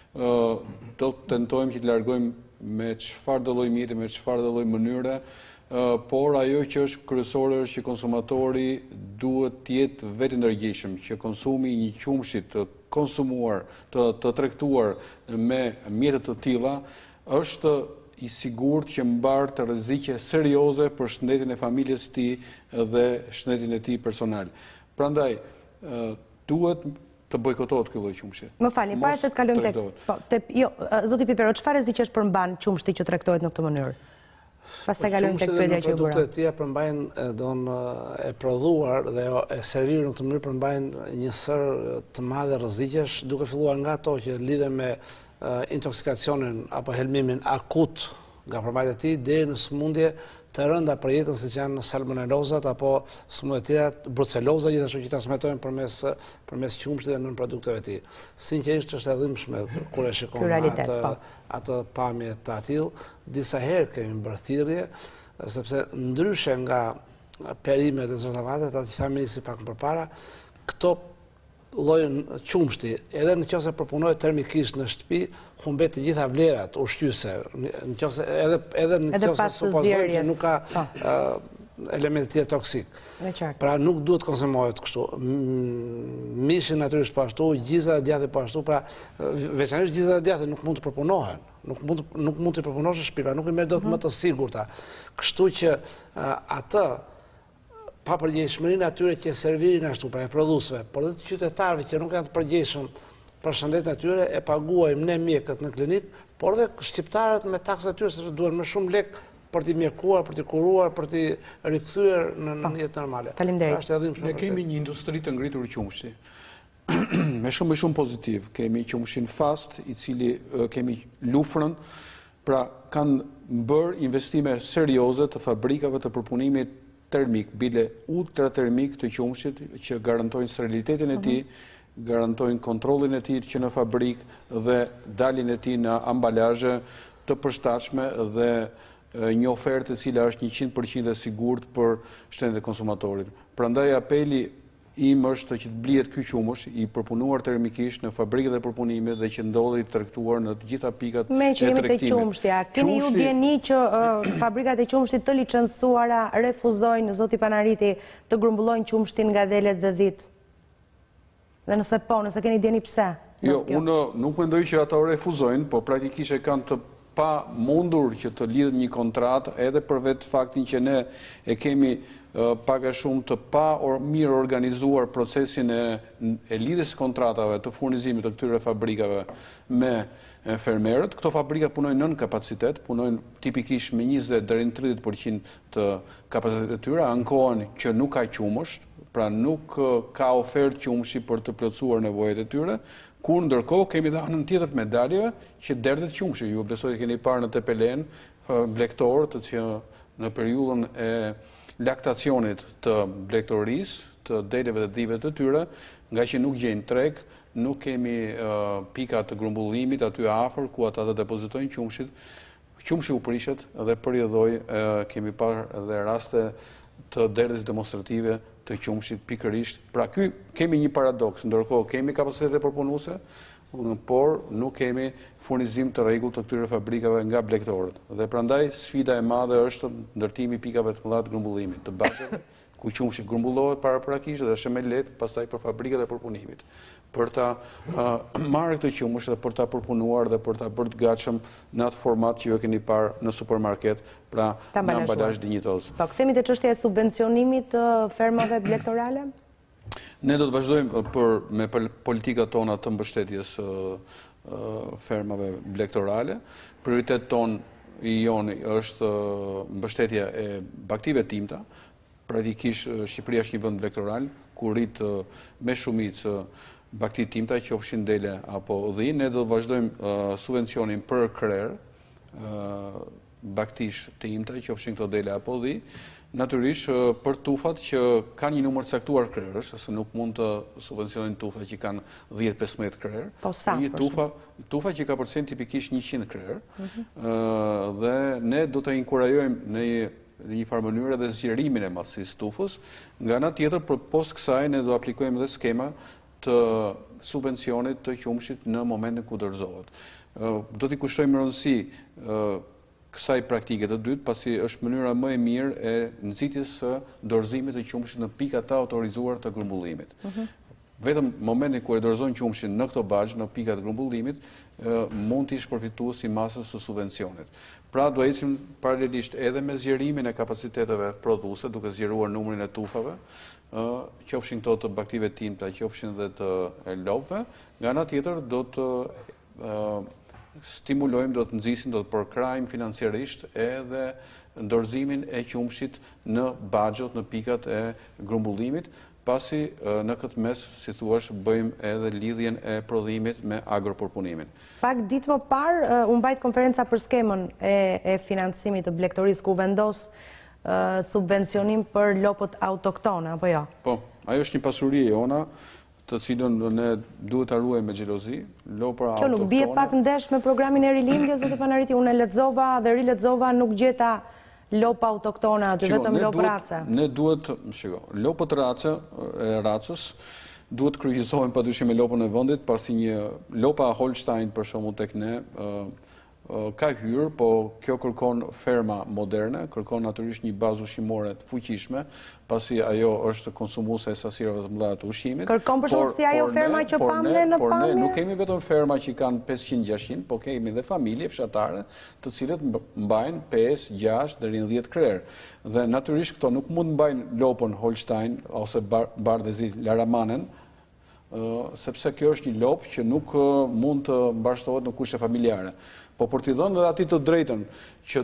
do të tentojmë që të largojmë me çfarë do lloj mjeti, me çfarë do lloj mënyre, por ajo që është kryesore është që konsumatori duhet të jetë vetë ndërgjegjshëm, që konsumi i një qumshi të konsumuar, të tregtuar me mjete të tilla është i sigurt që mbar të rreziqe serioze për shëndetin e familjes së tij dhe shëndetin e tij personal. Prandaj duhet të bojkotohet ky lloj qumshi. Më falni, para se të kalojmë tek zoti Pipero, çfarë rreziqesh përmban qumshti që tregtohet në këtë mënyrë? Pas të kalojmë tek pyetja që u bëra. Produktet e tilla përmbajnë e prodhuar dhe e servir në këtë mënyrë përmbajnë një sër të madhe rreziqesh, duke filluar nga ato që lidhen me intoksikacionin apo helmimin akut nga përmbajtja e tij deri në sëmundje të rënda për jetën, siç janë salmonellozat apo sëmundjet tjera, brucelloza, gjithashtu që transmetohen përmes qumshtit dhe nën produkteve të tij. Sinqerisht është e dhimbshme kur e shikon atë pamje të tillë. Disa herë kemi bërë thirrje, sepse ndryshe nga perimet e zotavatet, aty familjes si pak më përpara, këto llojin qumshti, edhe nëse përpunohet termikisht në shtëpi, humbet të gjitha vlerat ushqyese, edhe nëse supozojmë që nuk ka elemente të tjera toksik. Pra nuk duhet konsumohet kështu. Mishi natyrisht po ashtu, gjiza dhe djathi po ashtu, pra veçanërisht gjiza dhe djathi nuk mund të përpunohen. Nuk mund të përpunosh në shtëpi, pra nuk i merr dot më të sigurta. Kështu që atë pa përgjegjshmërinë atyre që servirin ashtu, pra e prodhuesve, por edhe të qytetarëve që nuk janë të përgjegjshëm për shëndetin e tyre, e paguajmë ne mjekët në klinik, por edhe shqiptarët me taksat e tyre, sepse duhen më shumë lek për t'i mjekuar, për t'i kuruar, për t'i rikthyer në jetë normale. Faleminderit. Ne kemi një industri të ngritur qumshi. Me shumë pozitiv. Kemi qumshin fast, i cili kemi lufrën, pra kanë bërë investime serioze të fabrikave të përpunimit termik, bile ultratermik të qumshit që garantojnë sterilitetin e tij, garantojnë kontrollin e tij që në fabrik dhe daljen e tij në ambalazhe të përshtatshme dhe një ofertë e cila është 100% e sigurt për shëndetin e konsumatorit. Prandaj apeli im është që të blihet ky qumësh i përpunuar termikisht në fabrikat e përpunimit dhe që ndodhet i tregtuar në të gjitha pikat e tregtimit. Me që jemi te qumshtja, keni ju dieni që fabrikat e qumshtit të licencuara refuzojnë, zoti Panariti, të grumbullojnë qumshtin nga delet dhe dhit? Dhe nëse po, nëse keni dieni pse? Jo, unë nuk mendoj që ato refuzojnë, po praktikisht e kanë të pa mundur që të lidhen një kontratë, edhe për vetë faktin që ne e kemi pak a shumë të mirë organizuar procesin e lidhjes kontratave të furnizimit të këtyre fabrikave me fermerët. Këto fabrika punojnë nën kapacitet, punojnë tipikisht me 20 deri në 30% të kapacitetit të tyre, ankohen që nuk ka qumësh, pra nuk ka ofertë qumshi për të plotësuar nevojat e tyre, kur ndërkohë kemi dhe anën tjetër të medaljeve që derdhet qumshi. Ju besoj keni parë në Tepelen blegtorët që në periudhën e laktacionit të blegtorisë, të deleve dhe dhive të tyre, nga që nuk gjejnë treg, nuk kemi pika të grumbullimit aty afër ku ata të depozitojnë qumshit. Qumshi u prishet dhe përjedhoi kemi parë edhe raste të derës demonstrative të qumshit pikërisht. Pra kemi një paradoks, ndërkohë kemi kapacitete përpunuese, por nuk kemi furnizim të rregullt të këtyre fabrikave nga blegtorët. Dhe prandaj sfida e madhe është ndërtimi pikave të mëdha të grumbullimit, të baxheve, ku qumshi grumbullohet paraprakisht dhe është më lehtë pastaj për fabrikat e përpunimit. Për ta marrë këtë qumësh dhe për ta përpunuar dhe për ta bërë të gatshëm në atë format që ju e keni parë në supermarket, pra në ambalazh dinjitoz. Po, kthehemi te çështja e subvencionimit të fermave blegtorale? Ne do të vazhdojmë me politikat tona të mbështetjes fermave blegtorale. Prioritet ton i joni është mbështetja e baktive timta. Praktikisht Shqipëria është një vend blegtoral ku rrit me shumicë bakti timta, qofshin dele apo dhi. Ne do të vazhdojmë subvencionin për krer, baktish timta, qofshin këto dele apo dhi. Natyrisht për tufat që kanë një numër caktuar krerësh, se nuk mund të subvencionojnë tufa që kanë 10-15 krerë. Një tufa që ka përcen tipikisht 100 krerë. Dhe ne do të inkurajojmë në një farë mënyrë edhe zgjerimin e masisë tufës. Nga ana tjetër, për post kësaj, ne do aplikojmë edhe skema të subvencionit të qumshit në momentin ku dorëzohet. Do t'i kushtojmë rëndësi kësaj praktike të dytë, pasi është mënyra më e mirë e nxitjes së dorëzimit të qumshit në pikat të autorizuar të grumbullimit. Vetëm momentin kur e dorëzon qumshin në këto bazh, në pikat të grumbullimit, mund të ish përfitues i masës së subvencionit. Pra do ecim paralelisht edhe me zgjerimin e kapaciteteve prodhuese, duke zgjeruar numrin e tufave, qofshin këto të baktive timta, qofshin edhe të lopëve. Nga ana tjetër do të stimulojmë, do të nxisim, do të përkrajmë financiarisht edhe dorëzimin e qumshit në baxhot, në pikat e grumbullimit, pasi në këtë mes, si thuash, bëjmë edhe lidhjen e prodhimit me agropërpunimin. Pak ditë më parë, u mbajt konferenca për skemën e financimit të blegtorisë, ku vendos subvencionim për lopët autoktone, apo jo? Po, ajo është një pasuri e jona, të cilën ne duhet ta ruajmë me xhelozi, lopra autoktone. Kjo nuk bie pak ndesh me programin e rilindjes, zoti Panariti? Unë lexova dhe rilexova, nuk gjeta lopa autoktone aty, vetëm lopë race. Ne duhet, lopët racës duhet kryqëzohen padyshim me lopën e vendit, pasi një lopa Holstein për shembull tek ne ka hyrë, po kjo kërkon ferma moderne, kërkon natyrisht një bazë ushqimore të fuqishme, pasi ajo është konsumuese e sasirave të mëdha të ushqimit. Kërkon për shkak si ajo ferma që pamne në pamje? Por ne nuk kemi vetëm ferma që kanë 500-600, po kemi dhe familje fshatare të cilët mbajnë 5, 6 deri në 10 krerë. Dhe natyrisht këto nuk mund mbajnë lopën Holstein ose bardhezi Laramanen, sepse kjo është një lopë që nuk mund të mbashtohet në kushte familjare. Po për t'i dhënë dhe ati të drejtën që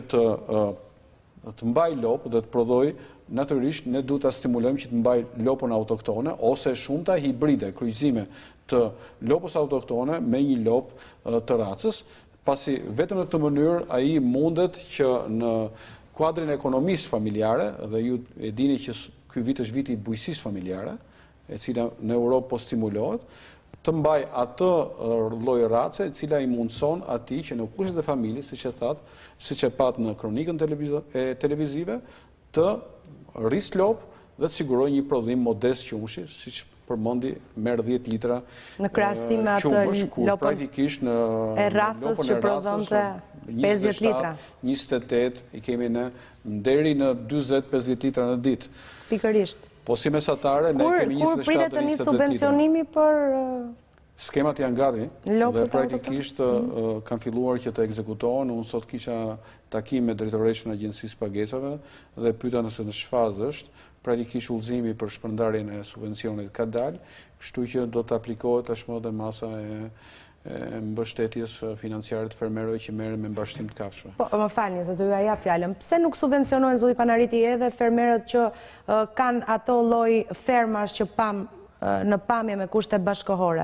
të mbaj lopë dhe të prodhoj, natyrisht ne duhet ta stimulojmë që të mbaj lopën autoktone ose shumëta hibride, kryqëzime të lopës autoktone me një lopë të racës, pasi vetëm në këtë mënyrë ai mundet që në kuadrin e ekonomisë familjare, dhe ju e dini që ky vit është viti i bujqësisë familjare, e cila në Europë po stimulohet, të mbaj atë lloj race e cila i mundson atij që në kushtet e familjes, siç e pat në kronikën televizive, të rris lopë dhe të sigurojë një prodhim modest qumshi, siç përmendi merr 10 litra në krahasim me atë lopën praktikisht në racës që prodhonte 50 litra. 28 i kemi ne deri në 40-50 litra në ditë. Pikërisht. Po si mesatare, ne kemi 27 Kur pritet të një subvencionimi për... Skemat janë gati dhe praktikisht kanë filluar që të ekzekutohen. Unë sot kisha takim me drejtoreshën e Agjencisë Pagesave dhe pyeta nëse në çfarë është. Praktikisht udhëzimi për shpërndarjen e subvencionit ka dalë, kështu që do të aplikohet tashmë dhe masa e mbështetjes financiare të fermerëve që merren me mbashtim të kafshëve. Po, më falni, se do ju jap fjalën. Pse nuk subvencionohen, zoti Panariti, edhe fermerët që kanë ato lloj fermash që në pamje me kushte bashkëkohore?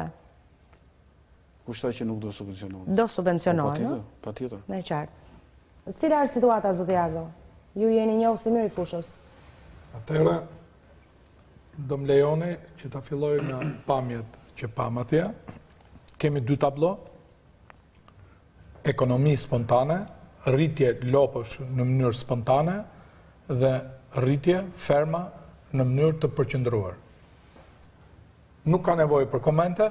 Kushta që nuk do subvencionohen. Do subvencionohen, patjetër. Me qartë. Cila është situata, zoti Ago? Ju jeni njohës i mirë i fushës. Atëherë, Do më lejoni që ta filloj me pamjet që pam atje. Kemi 2 tablo, ekonomi spontane, rritje lopësh në mënyrë spontane dhe rritje ferma në mënyrë të përqendruar. Nuk ka nevojë për komente.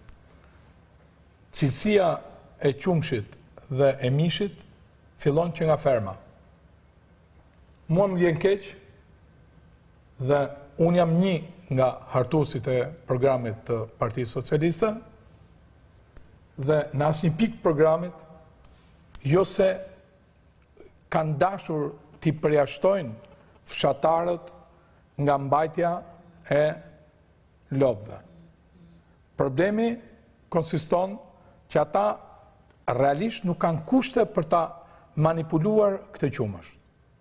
Cilësia e qumshit dhe e mishit fillon që nga ferma. Mua më vjen keq dhe unë jam një nga hartuesit e programit të Partisë Socialiste dhe në asnjë pikë programit jo se kanë dashur t'i përjashtojnë fshatarët nga mbajtja e lopëve. Problemi konsiston që ata realisht nuk kanë kushte për ta manipuluar këtë qumësht.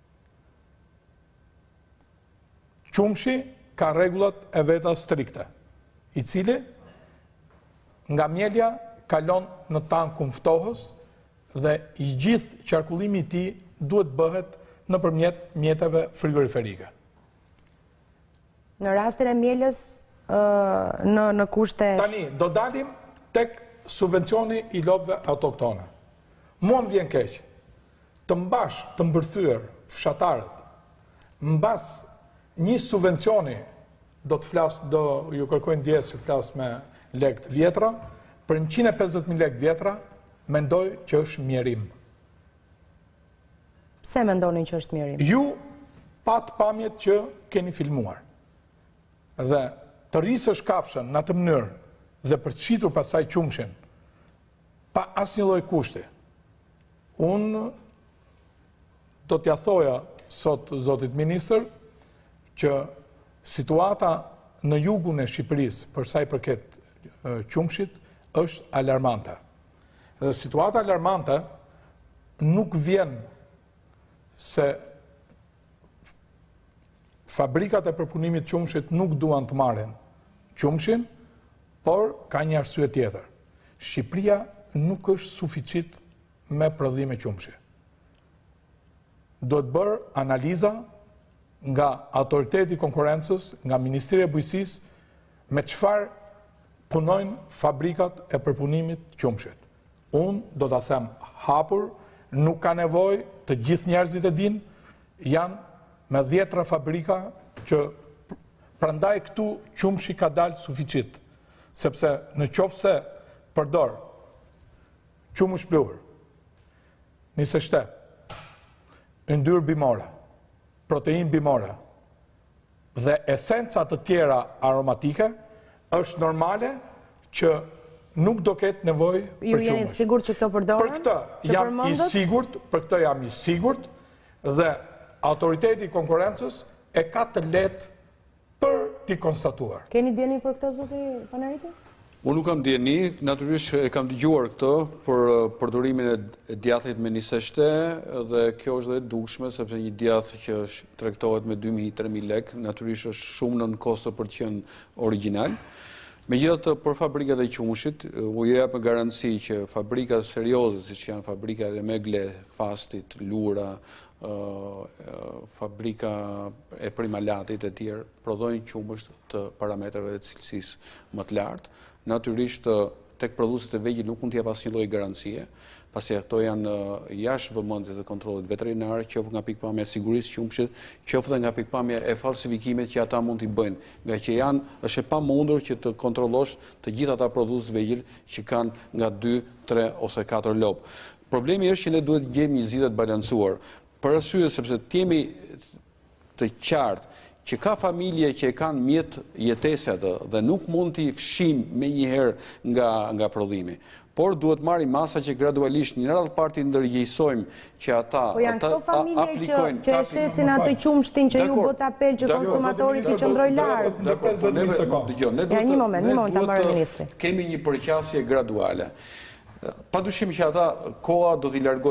Qumshi ka rregullat e veta strikte, i cili nga mjelja kalon në tankun ftohës dhe i gjithë qarkullimi i tij duhet bëhet nëpërmjet mjeteve frigoriferike. Në rastin e mjelës në kushte... Tani, do dalim tek subvencioni i lopëve autoktone. Mua më vjen keq të mbash të mbërthyer fshatarët mbas një subvencioni do ju kërkojnë ndjes që flas me lekë të vjetra, për 150.000 lekë vjetra, mendoj që është mjerim. Pse mendonin që është mjerim? Ju pat pamjet që keni filmuar. Dhe të rrisësh kafshën në atë mënyrë dhe për të shitur pasaj qumshin, pa asnjë lloj kushti. Unë do t'ja thoja sot zotit ministër që situata në jugun e Shqipërisë për sa i përket qumshit është alarmante. Dhe situata alarmante nuk vjen se fabrikat e përpunimit të qumshit nuk duan të marrin qumshin, por ka një arsye tjetër. Shqipëria nuk është suficit me prodhime qumshi. Do të bërë analiza nga autoriteti i konkurrencës, nga Ministria e Bujqësisë, me çfarë punojnë fabrikat e përpunimit të qumshit. Unë do ta them hapur, nuk ka nevojë, të gjithë njerëzit e dinë, janë me 10 fabrika që prandaj këtu qumshi ka dalë suficit, sepse në qoftë se përdor qumësh pluhur, nisë shtep, yndyrë bimore, protein bimore dhe esenca të tjera aromatike, është normale që nuk do ketë nevojë për qumësh. Ju jeni sigurt që këto përdoren? Për këtë jam i sigurt dhe autoriteti i konkurrencës e ka të lehtë për t'i konstatuar. Keni dieni për këtë, zoti Panariti? Unë nuk kam dieni, natyrisht e kam dëgjuar këtë për përdorimin e djathit me niseshte dhe kjo është dhe dukshme, sepse një djath që tregtohet me 2.000-3.000 lek, natyrisht është shumë nën kosto për të qenë origjinal. Megjithatë, për fabrikat e qumshit, u jep me garanci që fabrikat serioze, siç janë fabrikat e Megle, Fastit, Lura, fabrika e Primalatit e tjerë, prodhojnë qumësht të parametrave dhe cilësisë më të lartë. Natyrisht, tek prodhuesit e vegjël nuk mund t'jap asnjë lloj garancie, pasi ato janë jashtë vëmendjes së kontrollit veterinar, qoftë nga pikpamja e sigurisë qumshit, qoftë nga pikpamja e falsifikimit që ata mund t'i bëjnë, nga që është e pamundur që të kontrollosh të gjithë ata prodhues vegjël që kanë nga 2, 3 ose 4 lopë. Problemi është që ne duhet gjejmë një zgjidhje të balancuar, për arsye sepse t'jemi të qartë që ka familje që e kanë mjetë jetese atë dhe nuk mund t'i fshim me njëherë nga prodhimi. Por duhet marrim masa që gradualisht një radhë parti ndërgjegjësojmë që ata aplikojnë. Po janë këto familje që e shesin atë qumshtin që ju bët apel që konsumatori që qëndroj larë. Ja, një moment ta marrë ministri. Kemi një përqasje graduale. Padyshim që ata koha do t'i largoj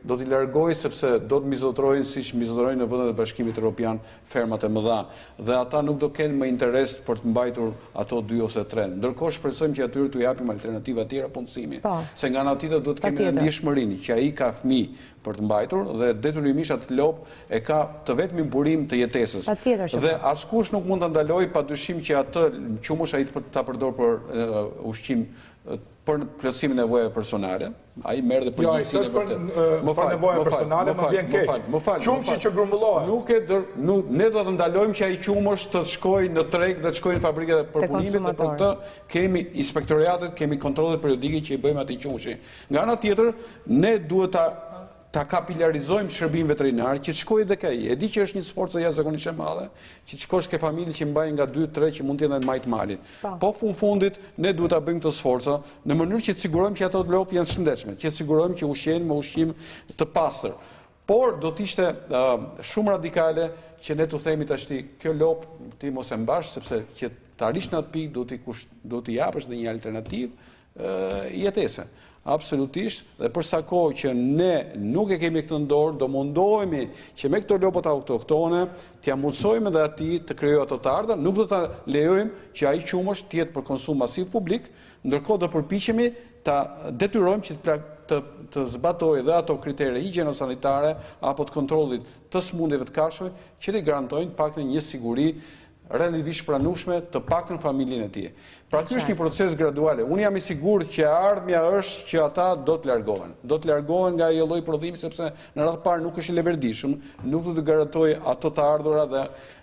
do t'i largoj sepse do të mizotrojnë siç mizotrojnë në vendet e Bashkimit Evropian fermat e mëdha dhe ata nuk do kenë më interes për të mbajtur ato 2 ose 3. Ndërkohë shpresojmë që atyre t'u japim alternativa tjera punësimi. Se nga ana tjetër duhet të kemi ndjeshmërinë që ai ka fëmijë për të mbajtur dhe detyrimisht atë lop e ka të vetmin burim të jetesës. Dhe askush nuk mund ta ndalojë padyshim që atë qumush ai ta përdor për ushqim për plotësimin e nevojave personale. Ai merr dhe përgjegjësinë e vërtetë. Për nevoja personale më vjen keq. Qumshi që grumbullohet. Ne do të ndalojmë që ai qumësh të shkojë në treg dhe të shkojë në fabrika për punimin dhe për këtë kemi inspektoriatet, kemi kontrollet periodike që i bëjmë atij qumshi. Nga ana tjetër, ne duhet ta kapilarizojmë shërbim veterinar që të shkojë dhe kai. E di që është një sforcë jashtëzakonisht e madhe, që të shkosh ke familje që mbajnë nga 2-3 që mund të jenë majt malit. Po fundit ne duhet ta bëjmë këtë sforcë në mënyrë që të sigurojmë që ato lop janë të shëndetshme, që të sigurojmë që ushqejnë me ushqim të pastër. Por do të ishte shumë radikale që ne t'u themi tashti kjo lop ti mos e mbash sepse që të arrish në atë pikë do t'i japësh dhe një alternativë jetese. Absolutisht, dhe për sa kohë që ne nuk e kemi këtë në dorë, do mundohemi që me këto lopët autoktone t'ja mundsojmë edhe atij të krijojë ato të ardha, nuk do ta lejojmë që ai qumësh të jetë për konsum masiv publik, ndërkohë do përpiqemi ta detyrojmë që të zbatojë dhe ato kritere higjieno-sanitare apo të kontrollit të smundjeve të kafshëve që t'i garantojnë paktën një siguri relativisht pranueshme të paktën familjen e tij. Pra ky është një proces graduale. Unë jam i sigurt që ardhmja është që ata do të largohen. Do të largohen nga ai lloj prodhimi sepse në radhë parë nuk është i leverdishëm, nuk do të garantojë ato të ardhura dhe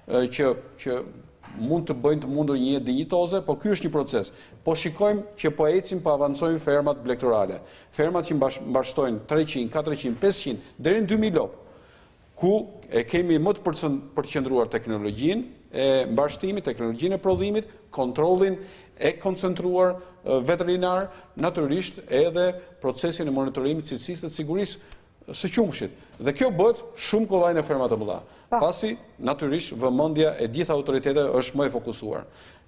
që mund të bëjnë të mundur një jetë dinjitoze, po ky është një proces. Po shikojmë që po ecim, po avancojmë fermat blegtorale. Fermat që mbashtojnë 300, 400, 500 deri në 2000 lop, ku e kemi më të përqendruar teknologjinë e mbashtimit, teknologjinë e prodhimit, kontrollin e koncentruar veterinar, natyrisht edhe procesin e monitorimit cilësisë dhe sigurisë së qumshit. Dhe kjo bëhet shumë kollaj në ferma të mëdha. Pasi, natyrisht, vëmendja e gjitha autoriteteve është më e fokusuar.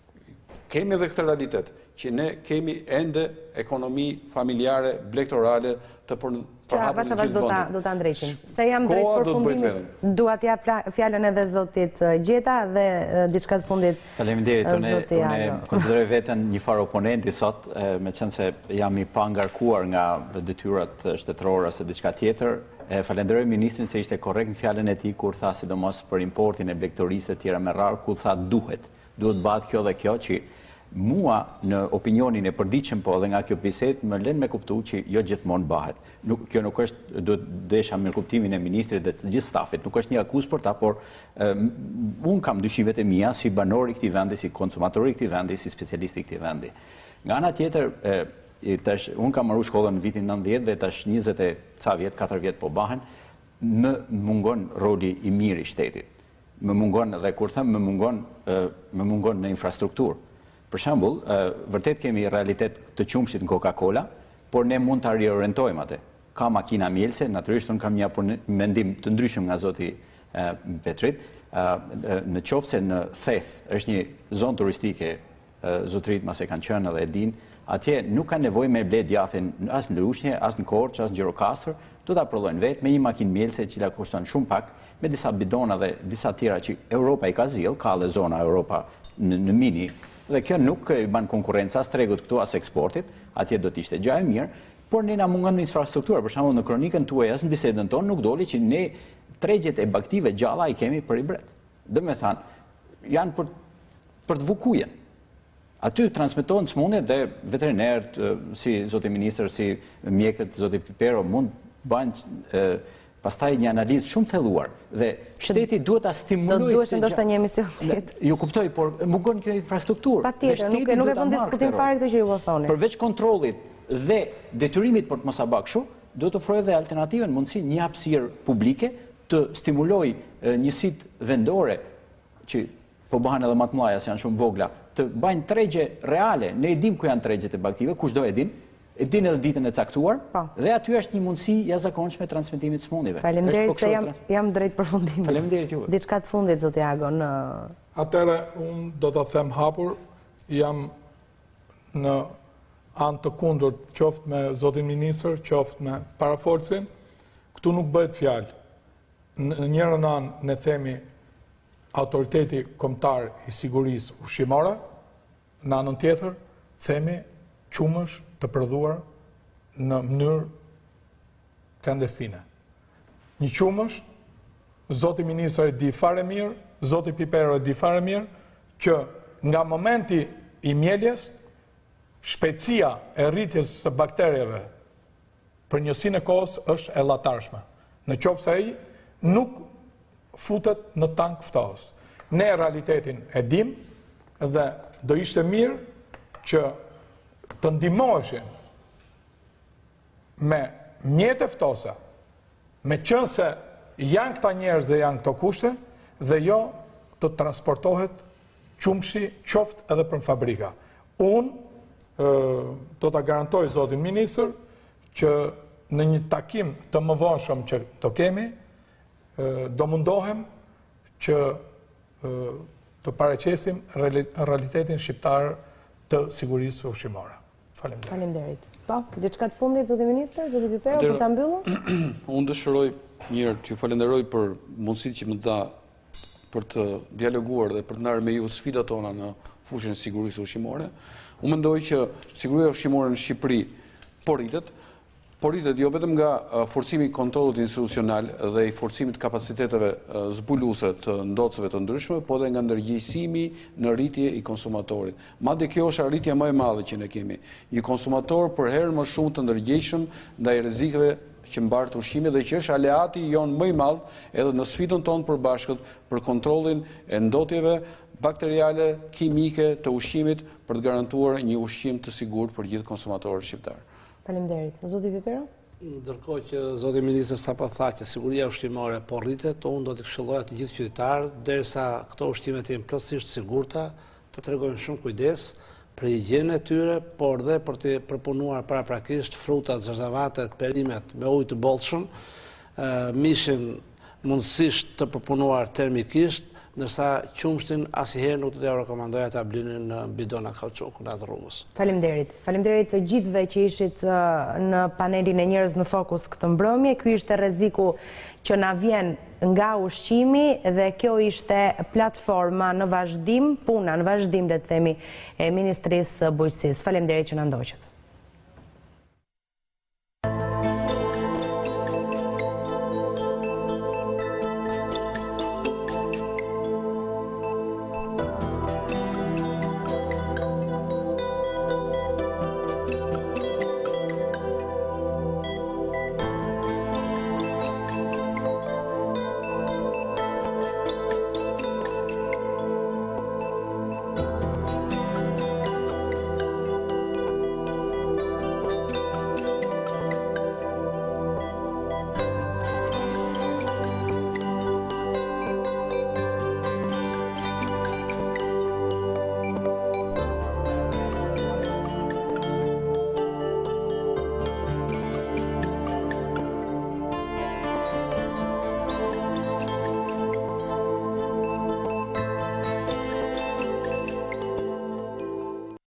Kemi edhe këtë realitet, që ne kemi ende ekonomi familjare, blegtorale të përhapur në gjithë vendin. Do ta ndrejtim. Se jam drejt përfundimit, dua t'jap fjalën edhe zotit Gjeta dhe diçka të fundit. Faleminderit, unë konsideroj veten një farë oponenti sot, meqense se jam i pangarkuar nga detyrat shtetërore ose diçka tjetër. Falenderoj ministrin se ishte korrekt në fjalën e tij kur tha sidomos për importin e blegtorisë të tjera me radhë, ku tha duhet bëhet kjo dhe kjo, që mua në opinionin e përditshëm po edhe nga kjo bisedë më lën me kuptu që jo gjithmonë bëhet. Kjo nuk është, do desha me kuptimin e ministrit dhe të gjithë stafit, nuk është një akuzë për ta, por unë kam dyshimet e mia si banor i këtij vendi, si konsumator i këtij vendi, si specialist i këtij vendi. Nga ana tjetër, unë kam marrë shkollën në vitin 90 dhe tash 20 e ca vjet, 4 vjet po bahen, më mungon roli i mirë i shtetit. Më mungon, dhe kur them më mungon në infrastrukturë. Për shembull, vërtet kemi realitet të qumshit në Coca-Cola, por ne mund ta riorientojmë atë. Ka makina mjelse, natyrisht unë kam një mendim të ndryshëm nga zoti Petrit, në qoftë se në Theth është një zonë turistike, zotërit mas e kanë qenë edhe e dinë, atje nuk ka nevojë me ble djathin as në Lushnjë, as në Korçë, as në Gjirokastër, do ta prodhojnë vetë me një makinë mjelse e cila kushton shumë pak, me disa bidona dhe disa tjera që Europa i ka zgjidhur, ka edhe zona Europa në mini. Dhe kjo nuk i ban konkurrencë as tregut këtu as eksportit, atje do të ishte gjë e mirë, por ne na mungon infrastruktura. Për shembull në kronikën tuaj as në bisedën tonë nuk doli që ne tregjet e baktive gjalla i kemi për i bret. Do me thënë, janë për të vukujen. Aty transmetohen smundjet dhe veterinerët, si zoti ministër, si mjekët, zoti Pipero, mund bëjnë pastaj një analizë shumë thelluar dhe shteti duhet ta stimulojë. Do duhet ndoshta një emision tjetër. Ju kuptoj, por mungon kjo infrastrukturë. Patjetër, nuk e vën diskutim fare këtë që ju thoni. Përveç kontrollit dhe detyrimit për të mos a bërë kështu, do të ofrojë edhe alternativën, mundësi një hapësirë publike të stimulojë njësitë vendore që po bëhen edhe më të mëdha, janë shumë vogla, të bëjnë tregje reale. Ne e dim ku janë tregjet e baktive, kushdo e din edhe ditën e caktuar, dhe aty është një mundësi jashtëzakonshme transmetimit smundjeve. Faleminderit se jam drejt përfundimit. Faleminderit juve. Diçka të fundit, zoti Agon. Atëherë unë do ta them hapur, jam në anë të kundërt, qoftë me zotin ministër, qoftë me parafolsin, këtu nuk bëhet fjalë. Në njërën anë ne themi autoriteti kombëtar i sigurisë ushqimore, në anën tjetër themi qumësh të prodhuar në mënyrë klandestine. Një qumësh, zoti ministri di fare mirë, zoti Pipero di fare mirë, që nga momenti i mjeljes, shpejtësia e rritjes së bakterieve për njësinë e kohës është e llatarshme. Në qoftë se ai nuk futet në tank ftohës. Ne realitetin e dim dhe do ishte mirë që të ndihmoheshin me mjete ftohëse, me qenë se janë këta njerëz dhe janë këto kushte, dhe jo të transportohet qumshi qoftë edhe për në fabrika. Unë do të garantoj zotin ministër që në një takim të mëvonshëm që do kemi, do mundohem që të paraqesim realitetin shqiptar të sigurisë ushqimore. Faleminderit. Faleminderit. Po, diçka të fundit, zoti ministër, zoti Pipero, për ta mbyllur? Unë dëshiroj mirë t'ju falenderoj për mundësitë që më dha për të dialoguar dhe për të ndarë me ju sfidat tona në fushën e sigurisë ushqimore. Unë mendoj që siguria ushqimore në Shqipëri po rritet jo vetëm nga forcimi i kontrollit institucional dhe i forcimit kapaciteteve zbuluese të ndocëve të ndryshme, po dhe nga ndërgjegjësimi në rritje i konsumatorit. Madje kjo është arritja më e madhe që ne kemi. Një konsumator për herë më shumë të ndërgjegjshëm ndaj rrezikeve që mbartë ushqimi dhe që është aleati jonë më i madh edhe në sfidën tonë përbashkët për kontrollin e ndotjeve bakteriale, kimike të ushqimit për të garantuar një ushqim të sigurt për gjithë konsumatorët shqiptar. Faleminderit. Zoti Pipero? Ndërkohë që zoti ministër sapo tha që siguria ushqimore po rritet, unë do të këshilloja të gjithë qytetarët derisa këto ushqime të jenë plotësisht sigurta, të tregojnë shumë kujdes për higjienën e tyre, por dhe për të përpunuar paraprakisht frutat, zarzavatet, perimet me ujë të bollshëm, mishin mundësisht të përpunuar termikisht, ndërsa qumshtin asnjëherë nuk do t'ja rekomandoja ta blini në bidona kauçuku në atë rrugës. Faleminderit. Faleminderit të gjithëve që ishit në panelin e Njerëz në Fokus këtë mbrëmje. Ky ishte rreziku që na vjen nga ushqimi dhe kjo ishte platforma në vazhdim, puna në vazhdim le të themi e Ministrisë së Bujqësisë. Faleminderit që na ndoqët.